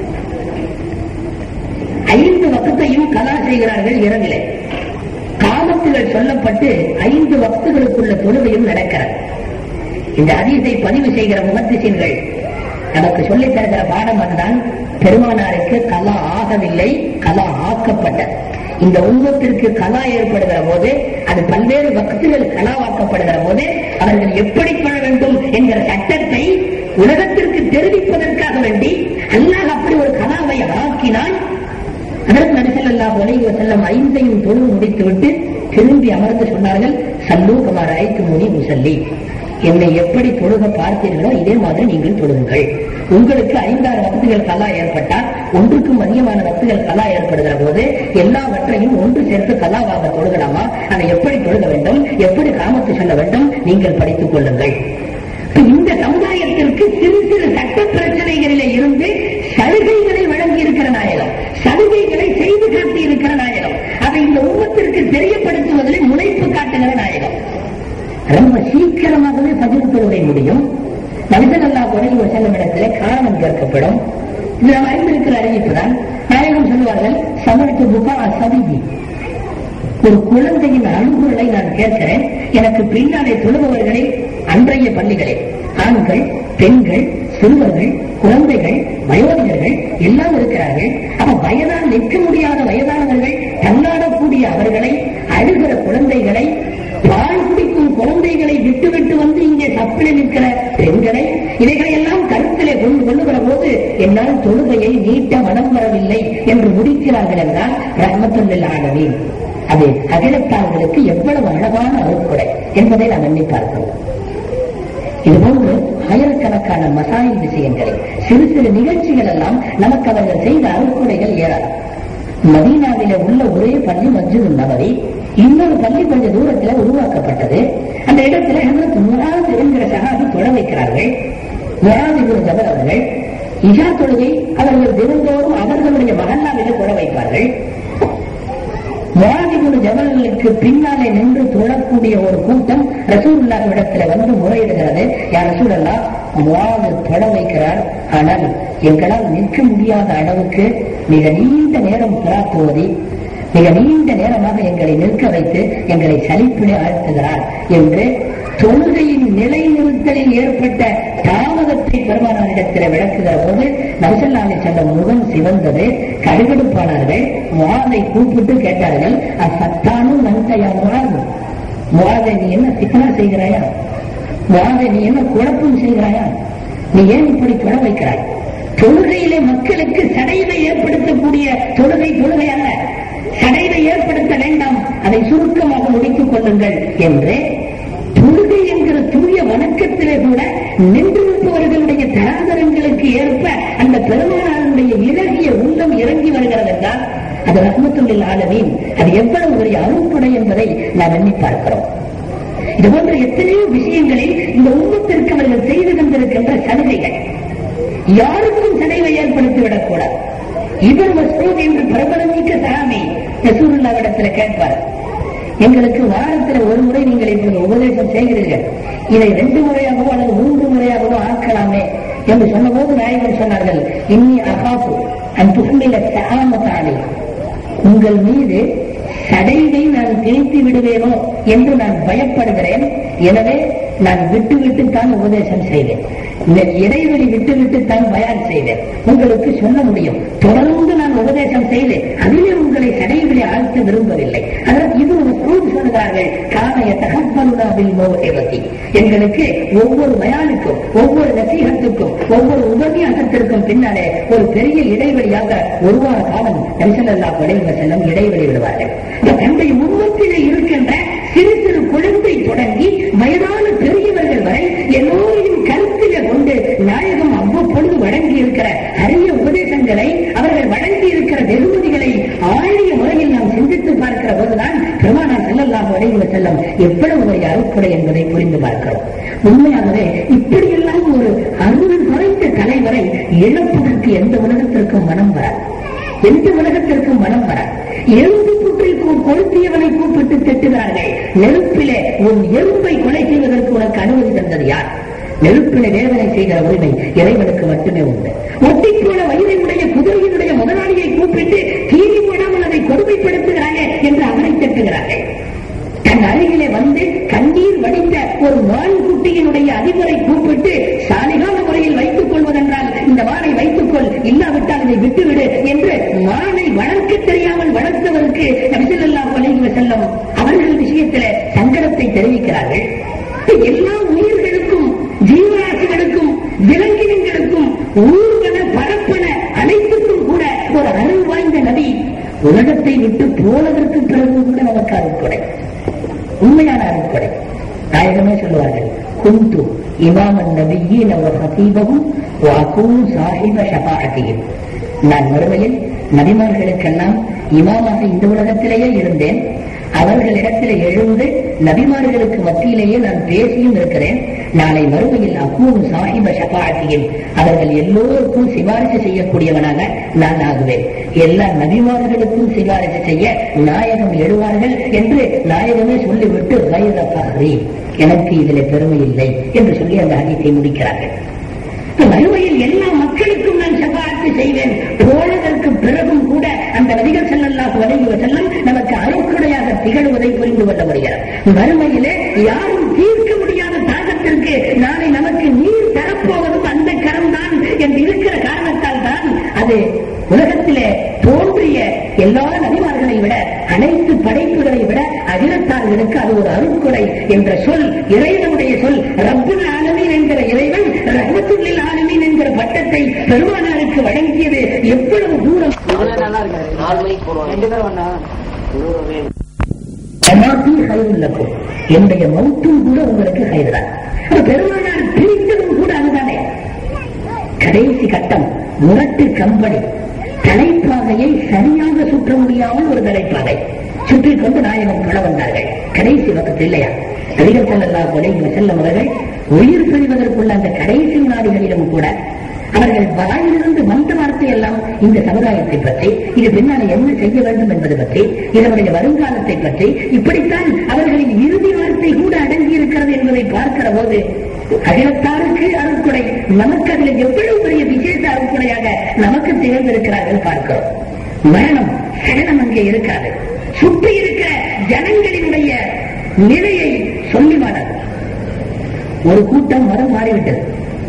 5 வக்தையும் கலா செய்கிறார்கள் இரவிலே. காமத்துகள் சொல்லப்பட்டு 5 வக்துகளுக்குள்ள தொழுகையும் நடக்கிறது. இந்த ஹதீஸை பதிவு செய்கிற முஹத்திஸீன்கள் நமக்கு சொல்லித் தருகிற பாடம் அதுதான். பெருமானாருக்கு கலா ஆகவில்லை, கலா ஆக்கப்பட்டது. இந்த உம்மத்திற்கு கலா ஏற்படுகிற போது, அது பல்வேறு வக்துகள் கலாவாக்கப்படுகிற போது அவர்கள் எப்படி தொழ வேண்டும் என்கிற சட்டத்தை உலகத்திற்கு தெரிவிப்பதற்காக வேண்டி அல்லாஹ் அப்படி ஒரு கலாவை ஆக்கினால். அதற்கு நபி ஸல்லல்லாஹு அலைஹி வஸல்லம் 5ஐயும் தொழு முடித்துவிட்டு திரும்பி அமர்ந்து சொன்னார்கள், சல்லூ கமா ரஅய்துமூனி உஸல்லி, என்னை எப்படி தொழுக பார்த்தீர்களோ இதே மாதிரி நீங்கள் தொழுங்கள். உங்களுக்கு 5-6 வக்துகள் கலா ஏற்பட்டால், ஒன்றுக்கும் அதிகமான வக்துகள் கலா ஏற்படுகிற போது எல்லாவற்றையும் ஒன்று சேர்த்து கலாவாக தொழுகலாமா? அதை எப்படி தொழுக வேண்டும், எப்படி காமத்து சொல்ல வேண்டும், நீங்கள் படித்துக் கொள்ளுங்கள். இந்த சமுதாயத்திற்கு சிறு சிறு சட்ட பிரச்சனைகளிலே இருந்து சலுகைகளை வழங்கி இருக்கிற நாயகம், சலுகைகளை செய்து காட்டி இருக்கிற நாயகம், அதை இந்த உம்மத்திற்கு தெரியப்படுத்துவதில் முனைப்பு காட்டுகிற நாயகம். ரொம்ப சீக்கிரமாகவே ஃபஜ்ர் தொழுகை முடியும். நபி ஸல்லல்லாஹு அலைஹி வஸல்லம் இடத்திலே காரணம் கேட்கப்படும். இது நாம் அறிந்திருக்கிற அறிவிப்பு தான். நாயகம் சொல்வார்கள், சமர்த்து புகா சபிதி, ஒரு குழந்தையின் அழுகுரலை நான் கேட்கிறேன். எனக்கு பின்னாலே தொழுபவர்களில் அன்றைய பள்ளிகளில் ஆண்கள், பெண்கள், சிறுவர்கள், குழந்தைகள், வயோதிகர்கள் எல்லாம் இருக்கிறார்கள். அப்ப வயதால் நிற்க முடியாத வயதானவர்கள், தள்ளாடக்கூடிய அவர்களை, அழுகிற குழந்தைகளை, பால் குடிக்கும் குழந்தைகளை விட்டு விட்டு வந்து இங்கே சப்பில் நிற்கிற பெண்களை, இவைகளை எல்லாம் நீட்ட மனம் வரவில்லை என்று முடிக்கிறார்கள் என்றால் ரஹ்மத்துல் ஆலமீன் அது அகிலத்தார்களுக்கு எவ்வளவு அழகான அருட்கொடை என்பதை நாம் எண்ணி பார்க்கிறோம். இதுபோன்று ஆயிரக்கணக்கான மசாயில் விஷயங்களை சிறு சிறு நிகழ்ச்சிகள் எல்லாம் நமக்கு அவர்கள் செய்த அருட்கொடைகள் ஏறாது. மதீனாவில உள்ள ஒரே பள்ளி மஸ்ஜிது நபவி, இன்னொரு பள்ளி கொஞ்ச தூரத்துல உருவாக்கப்பட்டது. அந்த இடத்துல ஹஜ்ரத் முஆத் என்கிற சஹாபி தொழ வைக்கிறார்கள். முஆத் இப்னு ஜபல் அவர்கள் இஷா தொழுகை அவர்கள் தினந்தோறும் அவர்களுடைய மஹல்லாவிலே தொழ வைப்பார்கள். முஆத் இப்னு ஜபலுக்கு பின்னாலே நின்று தொழக்கூடிய ஒரு கூட்டம் ரசூலுல்லாஹ் இடத்துல வந்து முறையிடுகிறது. யா ரசூலல்லாஹ், முஆத் தொழ வைக்கிறார், ஆனால் எங்களால் நிற்க முடியாத அளவுக்கு மிக நீண்ட நேரம் பிரார்த்துவதி, மிக நீண்ட நேரமாக எங்களை நிற்க வைத்து எங்களை சலிப்பிலே ஆழ்த்துகிறார் என்று தொழுகையின் நிலைநிறுத்தலில் ஏற்பட்ட தாமதத்தை பெருமானாரிடத்தில் விளக்குகிற போது நபிஸல்லல்லாஹு அலைஹி வஸல்லம் முகம் சிவந்தது. கடுகடுப்பானார்கள். முஆதை கூப்பிட்டு கேட்டார்கள், அஃபத்தானும் நன்கையா முஆத், முஆதை நீ என்ன சிக்கனா செய்கிறாயா? முஆதை நீ என்ன குழப்பம் செய்கிறாயா? நீ ஏன் இப்படி தொழ வைக்கிறாய்? தொழுகையிலே மக்களுக்கு சடைவை ஏற்படுத்தக்கூடிய தொழுகை அல்ல, சடைவை ஏற்படுத்த வேண்டாம், அதை சுருக்கமாக முடித்துக் கொள்ளுங்கள் என்று தொழுகை என்கிற தூய வணக்கத்திலே கூட நின்றிருப்பவர்களுடைய தராதரங்களுக்கு ஏற்ப அந்த பெருமானாருடைய இலகிய உள்ளம் இறங்கி வருகிறது என்றால் அது ரஹ்மத்துல் ஆலமீன், அது எவ்வளவு ஒரு அருட்கொடை என்பதை நாம் எண்ணி பார்க்கிறோம். இது போன்ற எத்தனையோ விஷயங்களில் இந்த உம்மத்திற்கு அவர்கள் செய்து தந்திருக்கின்ற சலுகைகள் யாருக்கும் சடைவை ஏற்படுத்திவிடக் கூடாது. இப்னு மஸ்ஊத் என்று பிரபலமிக்க சஹாபி ரசூலுல்லாஹ்விடத்தில் கேட்பார், எங்களுக்கு வாரத்தில் ஒரு முறை நீங்கள் இப்படி உபதேசம் செய்கிறீர்கள், இதை 2 முறையாகவோ அல்லது 3 முறையாகவோ ஆக்கலாமே என்று சொன்னபோது நாயகர் சொன்னார்கள், இன்னி அகாஃபு அன் துஹ்மில ஸஅமத அலைஹி, உங்கள் மீது சடைவை நான் திணித்து விடுவேனோ என்று நான் பயப்படுகிறேன். எனவே நான் விட்டுவிட்டுத்தான் உபதேசம் செய்வேன், இடைவெளி விட்டுவிட்டுத்தான் பயான் செய்வேன். உங்களுக்கு சொல்ல முடியும், தொடர்ந்து நான் உபதேசம் செய்தேன், அதிலே உங்களை சடைவிலே ஆழ்த்த விரும்பவில்லை. அதனால் இது ஒரு சூழ் சொல்கிறார்கள், காலைய தகப்பலுடாவில் மௌஇபதி, எங்களுக்கு ஒவ்வொரு பயானுக்கும் ஒவ்வொரு நசீகத்துக்கும் ஒவ்வொரு உபன்யாசத்திற்கும் பின்னாலே ஒரு பெரிய இடைவெளியாக 1 வார காலம் ஸல்லல்லாஹு அலைஹி வஸல்லம் இடைவெளி விடுவார்கள். தன்னுடைய உம்மத்திலே இருக்கின்ற சிறு சிறு குழந்தை தொடங்கி வயதான பெரியவர்கள் வரை எல்லோரையும் கருத்திலே கொண்டு நாயகம் அவ்வப்பொழுது வழங்கி இருக்கிற அரிய உபதேசங்களை, அவர்கள் வழங்கி இருக்கிற வெகுமதிகளை ஆழிய முறையில் நாம் சிந்தித்து பார்க்கிற போதுதான் பெருமானார் ஸல்லல்லாஹு அலைஹி வஸல்லம் எவ்வளவு ஒரு அருட்கொடை என்பதை புரிந்து பார்க்கிறோம். உண்மையாகவே இப்படியெல்லாம் ஒரு அருள் குறைந்த தலைவரை இழப்பதற்கு எந்த உலகத்திற்கும் மனம் வராது, எந்த உலகத்திற்கும் மனம் வராது. எறும்பு புற்றில் கொளுத்தியவனை கூப்பிட்டு திட்டுகிறார்கள், நெருப்பிலே உன் எறும்பை கொலை செய்வதற்கு உனக்கு அனுமதி தந்தது யார்? நெருப்பிலே வேதனை செய்கிற உரிமை இறைவனுக்கு மட்டுமே உண்டு. ஒட்டிப்போன வயிறை உடைய குதிரையினுடைய முதலாளியை கூப்பிட்டு தீனி போடாமல் அதை கொடுமைப்படுத்துகிறாங்க என்று அவனை திட்டுகிறார்கள். தன் அருகிலே வந்து கண்ணீர் வடித்த ஒரு மான் குட்டியினுடைய அதிபரை கூப்பிட்டு சாலிகான முறையில் வைத்துக் கொள்வதென்றால் இந்த மானை வைத்துக்கொள், இல்லாவிட்டால் இதை விட்டுவிடு என்று மானை வளர்க்க தெரியாமல் வளர்த்தவருக்கு நபி ஸல்லல்லாஹு அலைஹி வஸல்லம் அவர்கள் விஷயத்திலே சங்கடத்தை தெரிவிக்கிறார்கள். எல்லா உயிர்களுக்கும், ஜீவராசிகளுக்கும், விலங்கினங்களுக்கும், ஊர்வன பரப்பன அனைத்துக்கும் கூட ஒரு அருள் வாய்ந்த நபி உலகத்தை விட்டு போனதற்கு பிறகு கூட நமக்கு அருட்கொடை, உண்மையான அருட்கொடை. நாயகமே சொல்லுவார்கள், குந்து இமாமன் நபியீன வ ஹதீபஹும் வ அகூனு ஸாஹிப ஷஃபாஅத்திஹிம், நான் மறுமையில் நபிமார்களுக்கெல்லாம் இமாமாக இந்த உலகத்திலேயே இருந்தேன், அவர்களிடத்தில் எழுந்து நபிமார்களுக்கு மத்தியிலேயே நான் பேசியும் இருக்கிறேன். நாளை மறுமையில் அகூனு ஸாஹிப ஷஃபாஅத்திஹிம், அவர்கள் எல்லோருக்கும் சிபாரிசு செய்யக்கூடியவனாக நான் ஆகுவேன். எல்லா நபிமார்களுக்கும் சிபாரிசு செய்ய நாயகம் எழுவார்கள் என்று நாயகமே சொல்லிவிட்டு கைர ஃபஹ்ரி, எனக்கு இதிலே பெருமை இல்லை என்று சொல்லி அந்த ஹதீஸை முடிக்கிறார்கள். மறுமையில் எல்லா மக்களுக்கும் நான் ஷஃபாஅத் செய்வேன். போனதற்கு பிறகும் கூட அந்த நபிகள் ஸல்லல்லாஹு அலைஹி வஸல்லம் நமக்கு அருட்கொடையாக திகழ்வதை புரிந்து கொள்ள முடியாது. மறுமையிலே யாரும் தீர்க்க முடியாத தாகத்திற்கு நாளை நமக்கு நீர் தரப்போவதும் அந்த கரம்தான் என்று இருக்கிற காரணத்தால் தான் அது உலகத்திலே தோன்றிய எல்லா நபிமார்களை விட, அனைத்து படைப்புகளை விட அகிலத்தார்களுக்கு அது ஒரு அருட்கொடை என்ற சொல், இறைவனுடைய சொல். ரப்புல் ஆலமீன் என்கிற இறைவன் ரஹ்மத்துல் ஆலமீன் என்கிற பட்டத்தை பெருமானாருக்கு வழங்கியது என்னுடைய மௌத்தும் கூட உங்களுக்கு கைதுதான். பெருமானார் பிரித்ததும் கூட அதுதானே. கடைசி கட்டம் முரட்டு கம்பளி தலைப்பாகையை சரியாக சுற்ற முடியாமல் ஒரு தலைப்பாகை சுற்றிக் கொண்டு நாயகம் தொழ வந்தார்கள். கடைசி பக்கத்தில் இல்லையா நபிகள் ஸல்லல்லாஹு அலைஹி வஸல்லம் அவர்கள் உயிர் பெறுவதற்குள்ள அந்த கடைசி நாடுகளிலும் கூட அவர்கள் வாயிலிருந்து வந்த வார்த்தை எல்லாம் இந்த சமுதாயத்தை பற்றி, இது பின்னால் என்ன செய்ய வேண்டும் என்பது பற்றி, இதனுடைய வருங்காலத்தை பற்றி, இப்படித்தான் அவர்களின் இறுதி வார்த்தை கூட அடங்கி இருக்கிறது என்பதை பார்க்கிற போது அகிலத்தாருக்கு அருட்கொடை, நமக்கு அதில் எவ்வளவு பெரிய விசேஷ அருட்கொடையாக நமக்கு திகழ்ந்திருக்கிறார்கள் பார்க்கிறோம். மரணம் சகனம் அங்கே இருக்காது. சுற்றி இருக்கிற ஜனங்களினுடைய நிலையை சொல்லி மாட்டார். ஒரு கூட்டம் மரம் மாறிவிட்டது,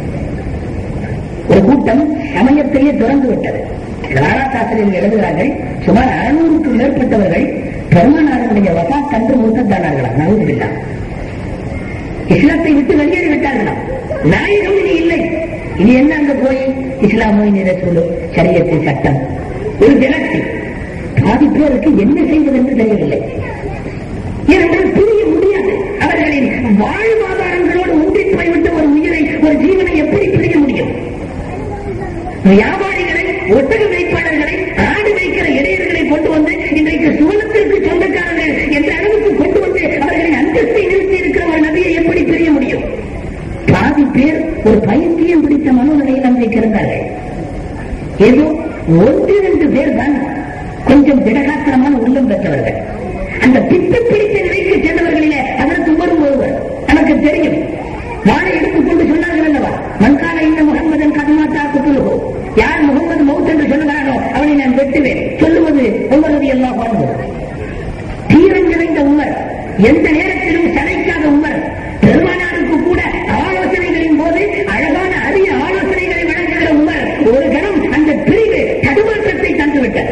ஒரு கூட்டம் சமயத்தையே திறந்து விட்டது. ஆராய்ச்சியாளர்கள் எழுதுகிறார்கள், சுமார் 600க்கும் மேற்பட்டவர்கள் பெருமானாருடைய வஃபாத் அன்று முர்த்தத்தானார்களாம். நவுதுபில்லாஹ், இஸ்லாத்தை விட்டு வெளியேறி விட்டார்களாம். நாயகம் இனி இல்லை, இனி என்ன அங்க போய் இஸ்லாமோ இனி ரசூலோ ஷரியத்தின் சட்டம் ஒரு விலக்கு. பாதி பேருக்கு என்ன செய்வது என்று தெரியவில்லை. ஏனென்றால் பிரிய முடியாது. அவர்களின் வாழ்வாதாரங்களோடு ஒன்றி போய்விட்ட ஒரு உயிரை, ஒரு ஜீவனை எப்படி பிரிய முடியும்? வியாபாரிகளை, ஒட்டக வைப்பாளர்களை, ஆடு வைக்கிற இடையர்களை கொண்டு வந்து இன்றைக்கு சுவனத்திற்கு சொந்தக்காரர்கள் என்ற அளவுக்கு கொண்டு வந்து அவர்களை அந்தஸ்தை நிறுத்தி இருக்கிற ஒரு நபியை எப்படி பிரிய முடியும்? பாதி பேர் ஒரு பைத்தியம் பிடித்த மனோநிலையில் அன்றைக்கு இருந்தார்கள். ஏதோ 1-2 பேர் தான் கொஞ்சம் திடகாத்திரமான உள்ளம் பெற்றவர்கள். அந்த பித்து பிடித்த நிலைக்கு சென்றவர்களிலே அதற்கு ஒருவர் நமக்கு தெரியும். வாழை எடுத்துக்கொண்டு சொன்னார்கள் அல்லவா, மன்கான இந்த முகம்மதன் கதமாத்தா குத்துலுகோ, யார் முகமது மௌத் என்று சொல்லுகிறானோ அவனை நான் வெட்டுவேன் சொல்லுவது உமரது எல்லாம் வாழ்ந்தது. தீரம் நிறைந்த உமர், எந்த நேரத்திலும் சளைக்காத உமர், பெருமானாருக்கு கூட ஆலோசனைகளின் போது அழகான அரிய ஆலோசனைகளை வழங்குகிற உமர், ஒரு கணம் அந்த பிரிவு தடுமாற்றத்தை தந்துவிட்டது.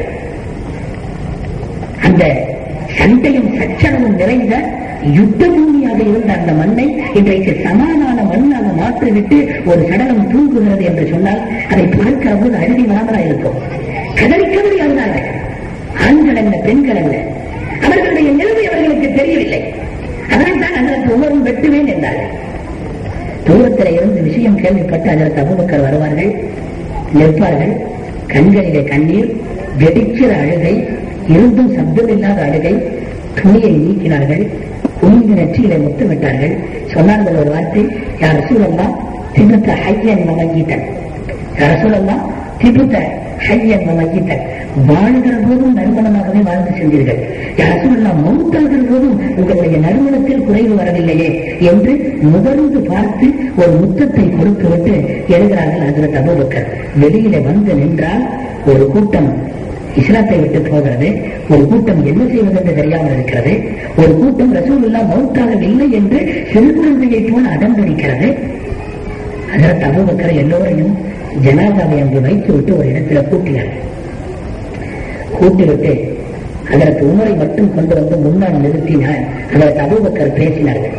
அந்த சண்டையும் சச்சரவும் நிறைந்த யுத்த பூமியாக இருந்த அந்த மண்ணை இன்றைக்கு சமாதான மண்ணாக மாற்றிவிட்டு ஒரு சடலம் தூங்குகிறது என்று சொன்னால் அதை பார்க்கிற போது அழுதி வராமலா இருக்கும். கதறி அழுதார்கள். ஆண்கள் அல்ல, பெண்கள் அல்ல. அவர்களுடைய நிலைமை அவர்களுக்கு தெரியவில்லை. அதனால் தான் அதற்கு உமரும் வெட்டுவேன் என்றார்கள். தூரத்தில் இருந்து விஷயம் கேள்விப்பட்டு அதற்கு அபூபக்கர் வருவார்கள், நிற்பார்கள். கண்களிலே கண்ணீர், வெடிக்கிற அழுகை, இருந்தும் சப்தமில்லாத அழுகை. துணியை நீக்கினார்கள், குனிந்த நெற்றியிலே முத்தமிட்டார்கள். சொன்னார்கள் ஒரு வார்த்தை, யார் ரசூலல்லாஹ் திபுத்த ஹய்யன் வமய்யித்தன், யார் ரசூலல்லாஹ் திபுத்த ஹய்யன் வமய்யித்தன், வாழ்கிற போதும் நறுமணமாகவே வாழ்ந்து சென்றீர்கள், யார் ரசூலல்லாஹ் மௌத்தாகிற போதும் உங்களுடைய நறுமணத்தில் குறைவு வரவில்லையே என்று முகர்ந்து பார்த்து ஒரு முத்தத்தை கொடுத்துவிட்டு எழுகிறார்கள் ஹஜ்ரத் அபூபக்கர். வெளியிலே வந்து நின்றால் ஒரு கூட்டம் இஸ்லாத்தை விட்டு போகிறது, ஒரு கூட்டம் என்ன செய்வது என்று தெரியாமல் இருக்கிறது, ஒரு கூட்டம் ரசூலுல்லாஹ் மௌத்தாகவில்லை என்று சிறு குழந்தையை போல அடம்பிடிக்கிறது. ஹஜ்ரத் அபூபக்கர் எல்லோரையும் ஜனாதாவை அங்கு வைத்து விட்டு ஒரு இடத்துல கூட்டிவிட்டு அதற்கு உமரை மட்டும் கொண்டு வந்து முன்னால் நிறுத்தினார். அதற்கு அபூபக்கர் பேசினார்கள்.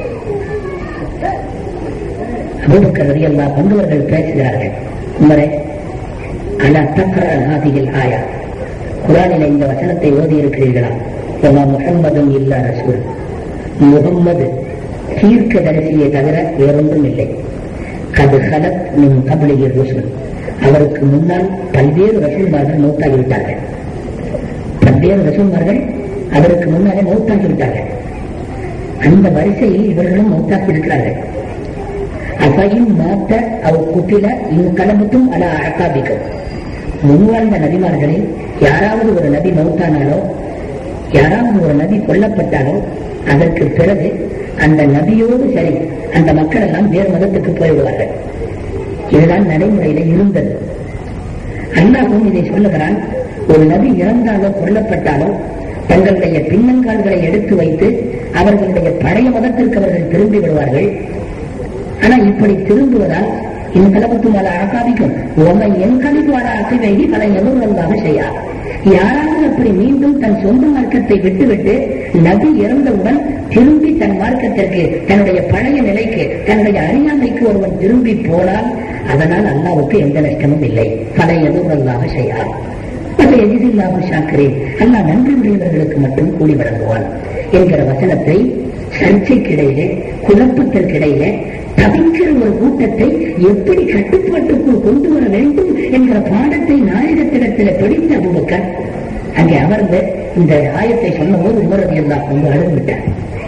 அபூபக்கர் ரலியல்லாஹு கொண்டவர்கள் பேசுகிறார்கள், உமரே அலா தக்ரா ஹாதிஹில் ஆயா, குர்ஆனிலே இந்த வசனத்தை ஓதி இருக்கிறீர்களா? வமா முஹம்மதுன் இல்லா ரசூல், முஹம்மது தீர்க்கதரிசியை தவிர வேறொன்றும் இல்லை. கது ஹலத் மின் கப்லிஹி ருசுல், அவருக்கு முன்னால் பல்வேறு ரசூல்மார்கள் மௌத்தாகிவிட்டார்கள். பல்வேறு ரசூல்மார்கள் அவருக்கு முன்னாலே மௌத்தாகிவிட்டார்கள். அந்த வரிசையில் இவர்களும் மௌத்தாகி இருக்கிறார்கள். அஃபைன் மாத்த அவ் குத்தில இன் கலமத்தும் அலா அகாபிக்கும், முன்வாழ்ந்த நபிமார்களில் யாராவது ஒரு நபி மௌத்தானாலோ, யாராவது ஒரு நபி கொல்லப்பட்டாலோ, அதற்கு பிறகு அந்த நபியோடு சரி அந்த மக்கள் எல்லாம் வேறு மதத்துக்கு போய்விடுவார்கள். இதுதான் நடைமுறையில இருந்தது. அல்லாஹ்வும் இதை சொல்லுகிறான், ஒரு நபி இறந்தாலோ கொல்லப்பட்டாலோ தங்களுடைய பின்னங்கால்களை எடுத்து வைத்து அவர்களுடைய பழைய மதத்திற்கு அவர்கள் திரும்பி விடுவார்கள். ஆனா இப்படி திரும்புவதால் இந்த கலபத்தும் பல அழகாதிக்கும் உண்மை என் கழிவு வர அசைவைகி பல எதிர்வந்தாக செய்யார். யாராவது அப்படி மீண்டும் தன் சொந்த மார்க்கத்தை விட்டுவிட்டு நபி இறந்தவுடன் திரும்பி தன் மார்க்கத்திற்கு, தன்னுடைய பழைய நிலைக்கு, தன்னுடைய அறியாமைக்கு ஒருவன் திரும்பி போனால் அதனால் அல்லாஹ்வுக்கு எந்த நஷ்டமும் இல்லை. பல எதிர்வந்தாக செய்யார். அல்லா நன்றி உடையவர்களுக்கு மட்டும் கூலி வழங்குவான் என்கிற வசனத்தை சர்ச்சைக்கிடையிலே, குழப்பத்திற்கிடையிலே தவிக்கிற ஒரு கூட்டத்தை எப்படி கட்டுப்பாட்டுக்குள் கொண்டு வர வேண்டும் என்கிற பாடத்தை நாயகத்திடத்தில் படித்த அபூபக்கர் அங்கே அமர்ந்து இந்த ஆயத்தை சொன்ன போது உமர் ரலியல்லாஹு அன்ஹு அழுதுவிட்டார்.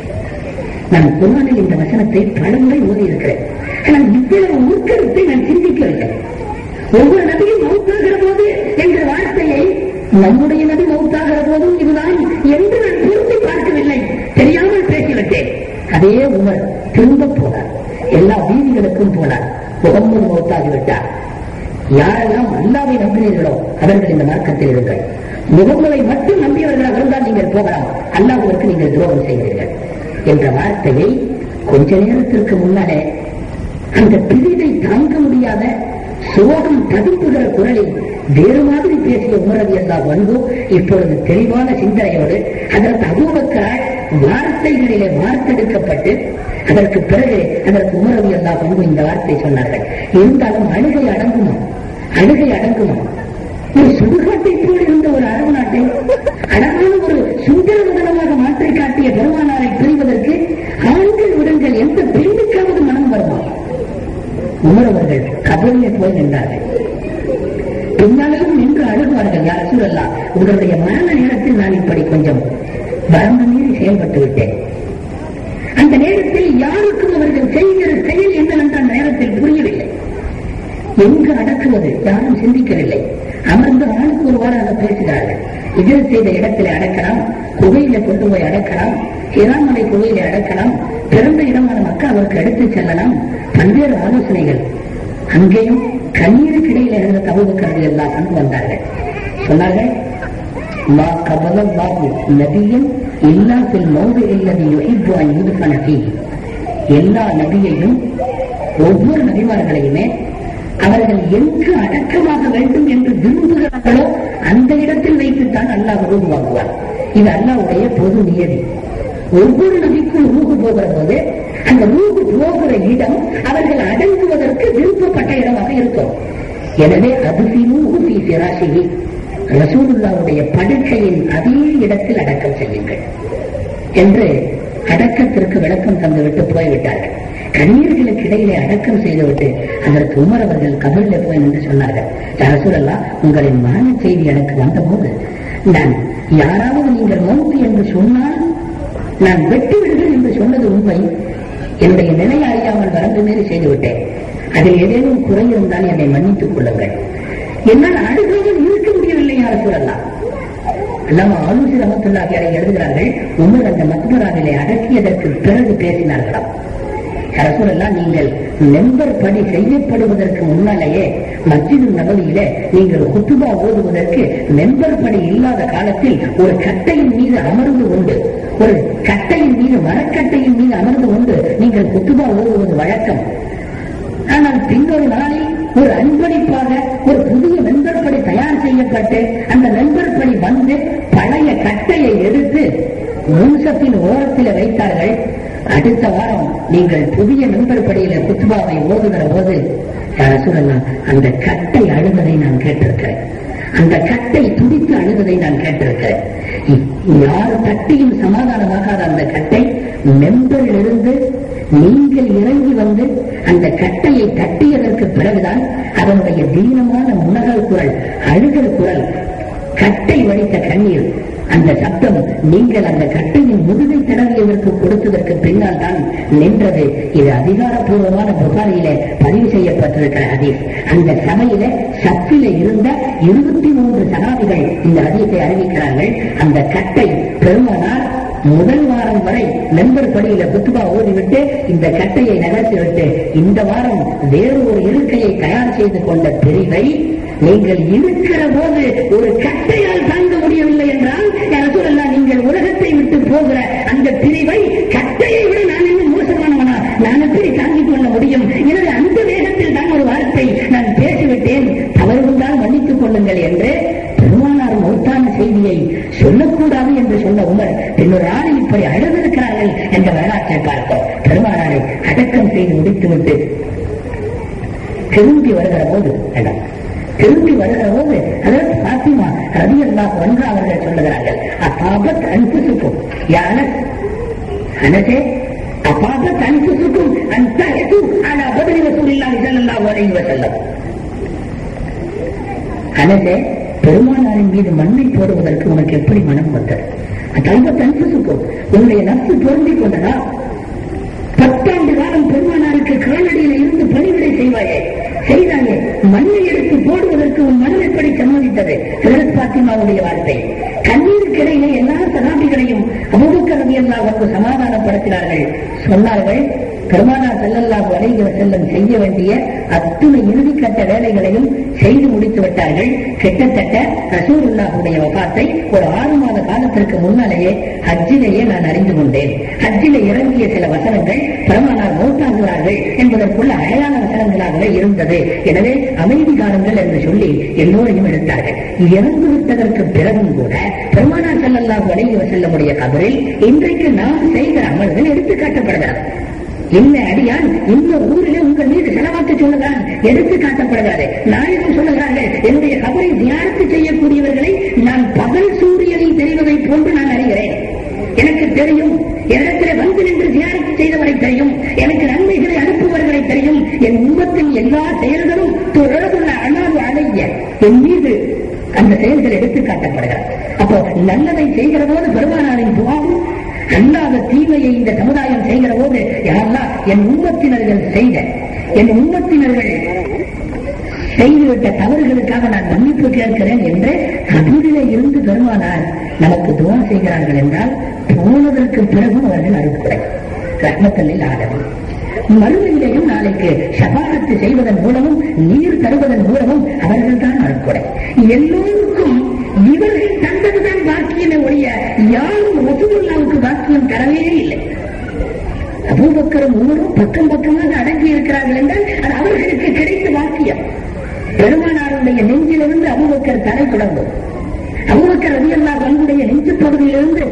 நான் குர்ஆனில் இந்த வசனத்தை பலமுறை ஓதி இருக்கிறேன். ஆனால் இவ்வளவு உட்கருத்தை நான் சிந்திக்கவில்லை. ஒவ்வொரு நபியும் மௌத்தாகிற போது என்ற வார்த்தையை நம்முடைய நபி மௌத்தாகிற போதும் இதுதான் என்று நான் பொருத்தி பார்க்கவில்லை, தெரியாமல் பேசிவிட்டேன். அதே உமர் திரும்ப போனார், எல்லா வீதிகளுக்கும் போனார். முகம்மது மௌத்தாகிவிட்டார். யாரெல்லாம் அல்லாவை நம்பினீர்களோ அவர்கள் இந்த மார்க்கத்தில் இருங்கள். முகம்மதை மட்டும் நம்பியவர்களாக இருந்தால் நீங்கள் போகலாம், அல்லாஹ்வுக்கு நீங்கள் துரோகம் செய்கிறீர்கள் என்ற வார்த்தையை கொஞ்ச நேரத்திற்கு முன்னாலே அந்த பிரிவை தாங்க முடியாத சோகம் தவிப்புகிற குரலில் வேறு மாதிரி பேசிய உமர் ரலியல்லாஹு அன்ஹு இப்பொழுது தெளிவான சிந்தனையோடு அதற்கு அபூபக்கர் வார்த்தைகளிலே வார்த்தெடுக்கப்பட்டு அதற்கு பிறகு அதற்கு உமர் ரலியல்லாஹு அன்ஹு இந்த வார்த்தை சொன்னார்கள். இருந்தாலும் அழுகை அடங்குமா? அழுகை அடங்குமா? ஒரு சுடுகாட்டை போல் இருந்த ஒரு அரபு நாட்டை அழகான ஒரு சுந்தர முதலமாக மாற்றி காட்டிய பெருமானாரை பிரிவதற்கு ஆண்கள் விடுங்கள், எந்த பெண்ணுக்காவது மனம் வருமா? உமர் அவர்கள் கபரிலே போய் நின்றார்கள். பின்னாலும் நின்று அழுகுவார்கள். யார் ரசூலல்லாஹ், உங்களுடைய மரண நேரத்தில் நான் இப்படி கொஞ்சம் வரம்பு மீறி செயல்பட்டு விட்டேன். அந்த நேரத்தில் யாருக்கும் அவர்கள் செய்கிற செயல் என்னவென்ற அந்த நேரத்தில் புரியவில்லை. எங்கு அடக்குவது யாரும் சிந்திக்கவில்லை. அமர்ந்து ஆளுக்கு ஒரு வாராக பேசுகிறார்கள். இதில் செய்த இடத்திலே அடக்கலாம், குகையில கொண்டு போய் அடக்கலாம், ஹிராமலை குகையில அடக்கலாம், பிறந்த இடமான மக்கள் அவருக்கு எடுத்துச் செல்லலாம், பல்வேறு ஆலோசனைகள். அங்கேயும் கண்ணீருக்கு இடையில இருந்த அபூபக்கர் எல்லாம் கொண்டு வந்தார்கள். சொன்னார்கள், மா கபலல்லாஹு நபியன் இல்லா ஃபில் மௌதிஇல் லதி யுஹிப்பு அன் யுத்ஃபன ஃபீஹி. எல்லா நபியையும் ஒவ்வொரு நபிமார்களையுமே அவர்கள் எங்கு அடக்கமாக வேண்டும் என்று விரும்புகிறார்களோ அந்த இடத்தில் வைத்துத்தான் அல்லாஹ் ரூஹ் வாங்குவார். இது அல்லாஹ்வுடைய பொது நியதி. ஒவ்வொரு நபிக்கும் ரூஹ் போகிற போது அந்த ரூஹ் போகிற இடம் அவர்கள் அடங்குவதற்கு விருப்பப்பட்ட இடமாக இருக்கும். எனவே அது ரசூலுல்லாஹ்வுடைய படுக்கையின் அதே இடத்தில் அடக்கம் செய்யுங்கள் என்று அடக்கத்திற்கு விளக்கம் தந்துவிட்டு போய்விட்டார்கள். கண்ணீர்களுக்கு இடையிலே அடக்கம் செய்துவிட்டு அதற்கு உமர் அவர்கள் கபரிலே போய் என்று சொன்னார்கள். ரசூலல்லாஹ், உங்களின் மரண செய்தி எனக்கு வந்தபோது நான் யாராவது நீங்கள் மௌத்து என்று சொன்னால் நான் வெட்டி விடுகிறேன் என்று சொன்னது உண்மை. என்னுடைய நிலையை அறியாமல் வரம்பு மீறி செய்துவிட்டேன். அதில் ஏதேனும் குறை இருந்தால் என்னை மன்னித்துக் கொள்ளுங்கள். என்னால் அழுகையில் இருக்க முடியவில்லை. ரசூலல்லாஹ் அல்லாம ஆலோசி ரஹ்மத்துல்லாஹி அலைஹி எழுதுகிறார்கள், உமர் அந்த மக்பராவிலே அடக்கியதற்கு பிறகு பேசினார்களாம். ரசூலல்லாஹ், நீங்கள் மெம்பர் படி செய்யப்படுவதற்கு முன்னாலேயே மஸ்ஜிது நபவியிலே நீங்கள் குத்துபா ஓதுவதற்கு மெம்பர் படி இல்லாத காலத்தில் ஒரு கட்டையின் மீது அமர்ந்து கொண்டு, ஒரு கட்டையின் மீது மரக்கட்டையின் மீது அமர்ந்து கொண்டு நீங்கள் குத்துபா ஓதுவது வழக்கம். ஆனால் பின்னொரு நாளில் ஒரு அன்பளிப்பாக ஒரு புதிய மெம்பர் படி தயார் செய்யப்பட்டு அந்த மெம்பர் படி வந்து பழைய கட்டையை எடுத்து முன்சத்தின் ஓரத்தில் வைத்தார்கள். அடுத்த வாரம் நீங்கள் புதிய மெம்பர் படியில குத்பாவை ஓதுகிற போது ரசூலல்லாஹ் அந்த கட்டை அழுவதை நான் கேட்டிருக்கிறேன். அந்த கட்டை துடித்து அழுவதை நான் கேட்டிருக்கிறேன். யார் தட்டியும் சமாதானமாகாத அந்த கட்டை மெம்பரில் இருந்து நீங்கள் இறங்கி வந்து அந்த கட்டையை தட்டியதற்கு பிறகுதான் அதனுடைய தீனமான முனகல் குரல், அழுகல் குரல், கட்டை வடித்த கண்ணீர், அந்த சப்தம் நீங்கள் அந்த கட்டையின் முதுகை தடவியதற்கு கொடுத்ததற்கு பின்னால் தான் நின்றது. இது அதிகாரப்பூர்வமான புகாரியிலே பதிவு செய்யப்பட்டிருக்கிற ஹதீஸ். அந்த சபையில சப்பில இருந்த 23 சகாபிகள் இந்த ஹதீஸை அறிவிக்கிறார்கள். அந்த கட்டை பெருமானார் முதல் வாரம் வரை மெம்பர் படியில குத்துபா ஓடிவிட்டு இந்த கட்டையை நகர்த்திவிட்டு இந்த வாரம் வேறு ஒரு இருக்கையை தயார் செய்து கொண்ட பிரிவை நீங்கள் இருக்கிற போது ஒரு கட்டையால் தாங்க முடியவில்லை என்றால் ரசூலல்லாஹ், நீங்கள் உலகத்தை விட்டு போகிற அந்த பிரிவை கட்டையை விட நான் இன்னும் மோசமானவனா? நான் எப்படி தாங்கிக் கொள்ள முடியும்? எனவே அந்த வேகத்தில் தான் ஒரு வார்த்தை நான் பேசிவிட்டேன், தவறு கொண்டால் மன்னித்துக் கொள்ளுங்கள் என்று பெருமானார் மௌத்தான செய்தியை சொல்லக்கூடாது என்று சொன்ன உமர் இன்னொரு ஆளை இப்படி அழுதிருக்கிறார்கள் என்ற வரலாற்றை பார்ப்போம். பெருமானாரை அடக்கம் செய்து முடித்துவிட்டு திரும்பி வருகிற போது திரும்பி வருகிற போது அதற்கு பாத்திமா ரலியல்லாஹு அன்ஹா அவர்கள் சொல்லுகிறார்கள், அபாபத் அன்புசுக்கும் அனசே அபாபத் அன்புசுக்கும் அன்தஹது அலா பத்ரி ரசூலில்லாஹி ஸல்லல்லாஹு அலைஹி வஸல்லம். அனசே, பெருமானாரின் மீது மண்ணை போடுவதற்கு உனக்கு எப்படி மனம் வந்தது? அபாபத் அன்புசுக்கும், உன்னுடைய நட்பு பொருந்திக் கொண்டதா? 10 ஆண்டு காலம் பெருமானாருக்கு காலடியில இருந்து பணிவிடை செய்தாயே, மண்ணை எடுத்து போடுவதற்கு உன் மனம் எப்படி சம்மதித்தது? ஹஜ்ரத் பாத்திமாவுடைய வார்த்தை. கண்ணீருக்கிடையிலே எல்லா சஹாபிகளையும் அபூபக்கர் ரலியல்லாஹு அன்ஹு சமாதானப்படுத்தினார்கள். சொன்னார்கள், பெருமானார் ஸல்லல்லாஹு அலைஹி வஸல்லம் செய்ய வேண்டிய அத்துணை இறுதிக்கட்ட வேலைகளையும் செய்து முடித்து விட்டார்கள். கிட்டத்தட்ட ரசூலுல்லாஹுடைய வஃபாத்தை ஒரு 6 மாத காலத்திற்கு முன்னாலேயே ஹஜ்ஜிலேயே நான் அறிந்து கொண்டேன். ஹஜ்ஜிலே இறங்கிய சில வசனங்கள் பெருமானார் மௌத்தாகிறார்கள் என்பதற்குள்ள அடையாள வசனங்களாகவே இருந்தது. எனவே அமைதி காணுங்கள் என்று சொல்லி எல்லோரையும் எடுத்தார்கள். இறந்து விட்டதற்கு பிறகும் கூட பெருமானார் ஸல்லல்லாஹு அலைஹி வஸல்லமுடைய கபரில் இன்றைக்கு நாம் செய்கிற அமல்கள் எடுத்து காட்டப்படுகிறது. இந்த அடியான் இந்த ஊரிலே உங்கள் மீது செலவாக்க சொல்லுகிறான், எடுத்து காட்டப்படுகிறாரு. நாயகம் சொல்லுகிறார்கள், என்னுடைய கபரை தியானத்து செய்யக்கூடியவர்களை நான் பகல் சூரியனில் தெரிவதை போன்று நான் அறிகிறேன். எனக்கு தெரியும், இடத்திலே வந்து நின்று தியானத்து செய்தவரை தெரியும், எனக்கு நன்மைகளை அனுப்புவர்களை தெரியும். என் உம்மத்தின் எல்லா செயல்களும் தொடர்புள்ள அனாது அடைய என் மீது அந்த செயல்கள் எடுத்து காட்டப்படுகிறார். அப்போ நல்லதை செய்கிற போது பெருமானாரின் துஆவும், அல்லாத தீமையை இந்த சமுதாயம் செய்கிற போது யாரெல்லாம் என் உம்மத்தினர்கள் செய்துவிட்ட தவறுகளுக்காக நான் மன்னிப்பு கேட்கிறேன் என்று கபூரிலே இருந்து பெருமானார் நமக்கு துஆ செய்கிறார்கள் என்றால் போனதற்கு பிறகும் அவர்கள் அருட்கொடை ரஹ்மத்துல் லில் ஆலமீன். மறுமையிலேயும் நாளைக்கு ஷஃபாஅத் செய்வதன் மூலமும் நீர் தருவதன் மூலமும் அவர்கள் தான் அருட்கொடை. எல்லோருக்கும் இவர்கள் தந்ததுதான் பாக்கியமே ஒழிய யாரும் ரசூலுல்லாஹ்வுக்கு பாக்கியம் தரவே இல்லை. அபூபக்கரும் உமரும் பக்கம் பக்கமாக அடங்கி இருக்கிறார்கள் என்றால் அது அவர்களுக்கு கிடைத்த பாக்கியம். பெருமானாருடைய நெஞ்சிலிருந்து அபூபக்கர் தலை தொடங்கும். அபூபக்கர் ரலியல்லாஹு அன்ஹுடைய நெஞ்சு பகுதியிலிருந்து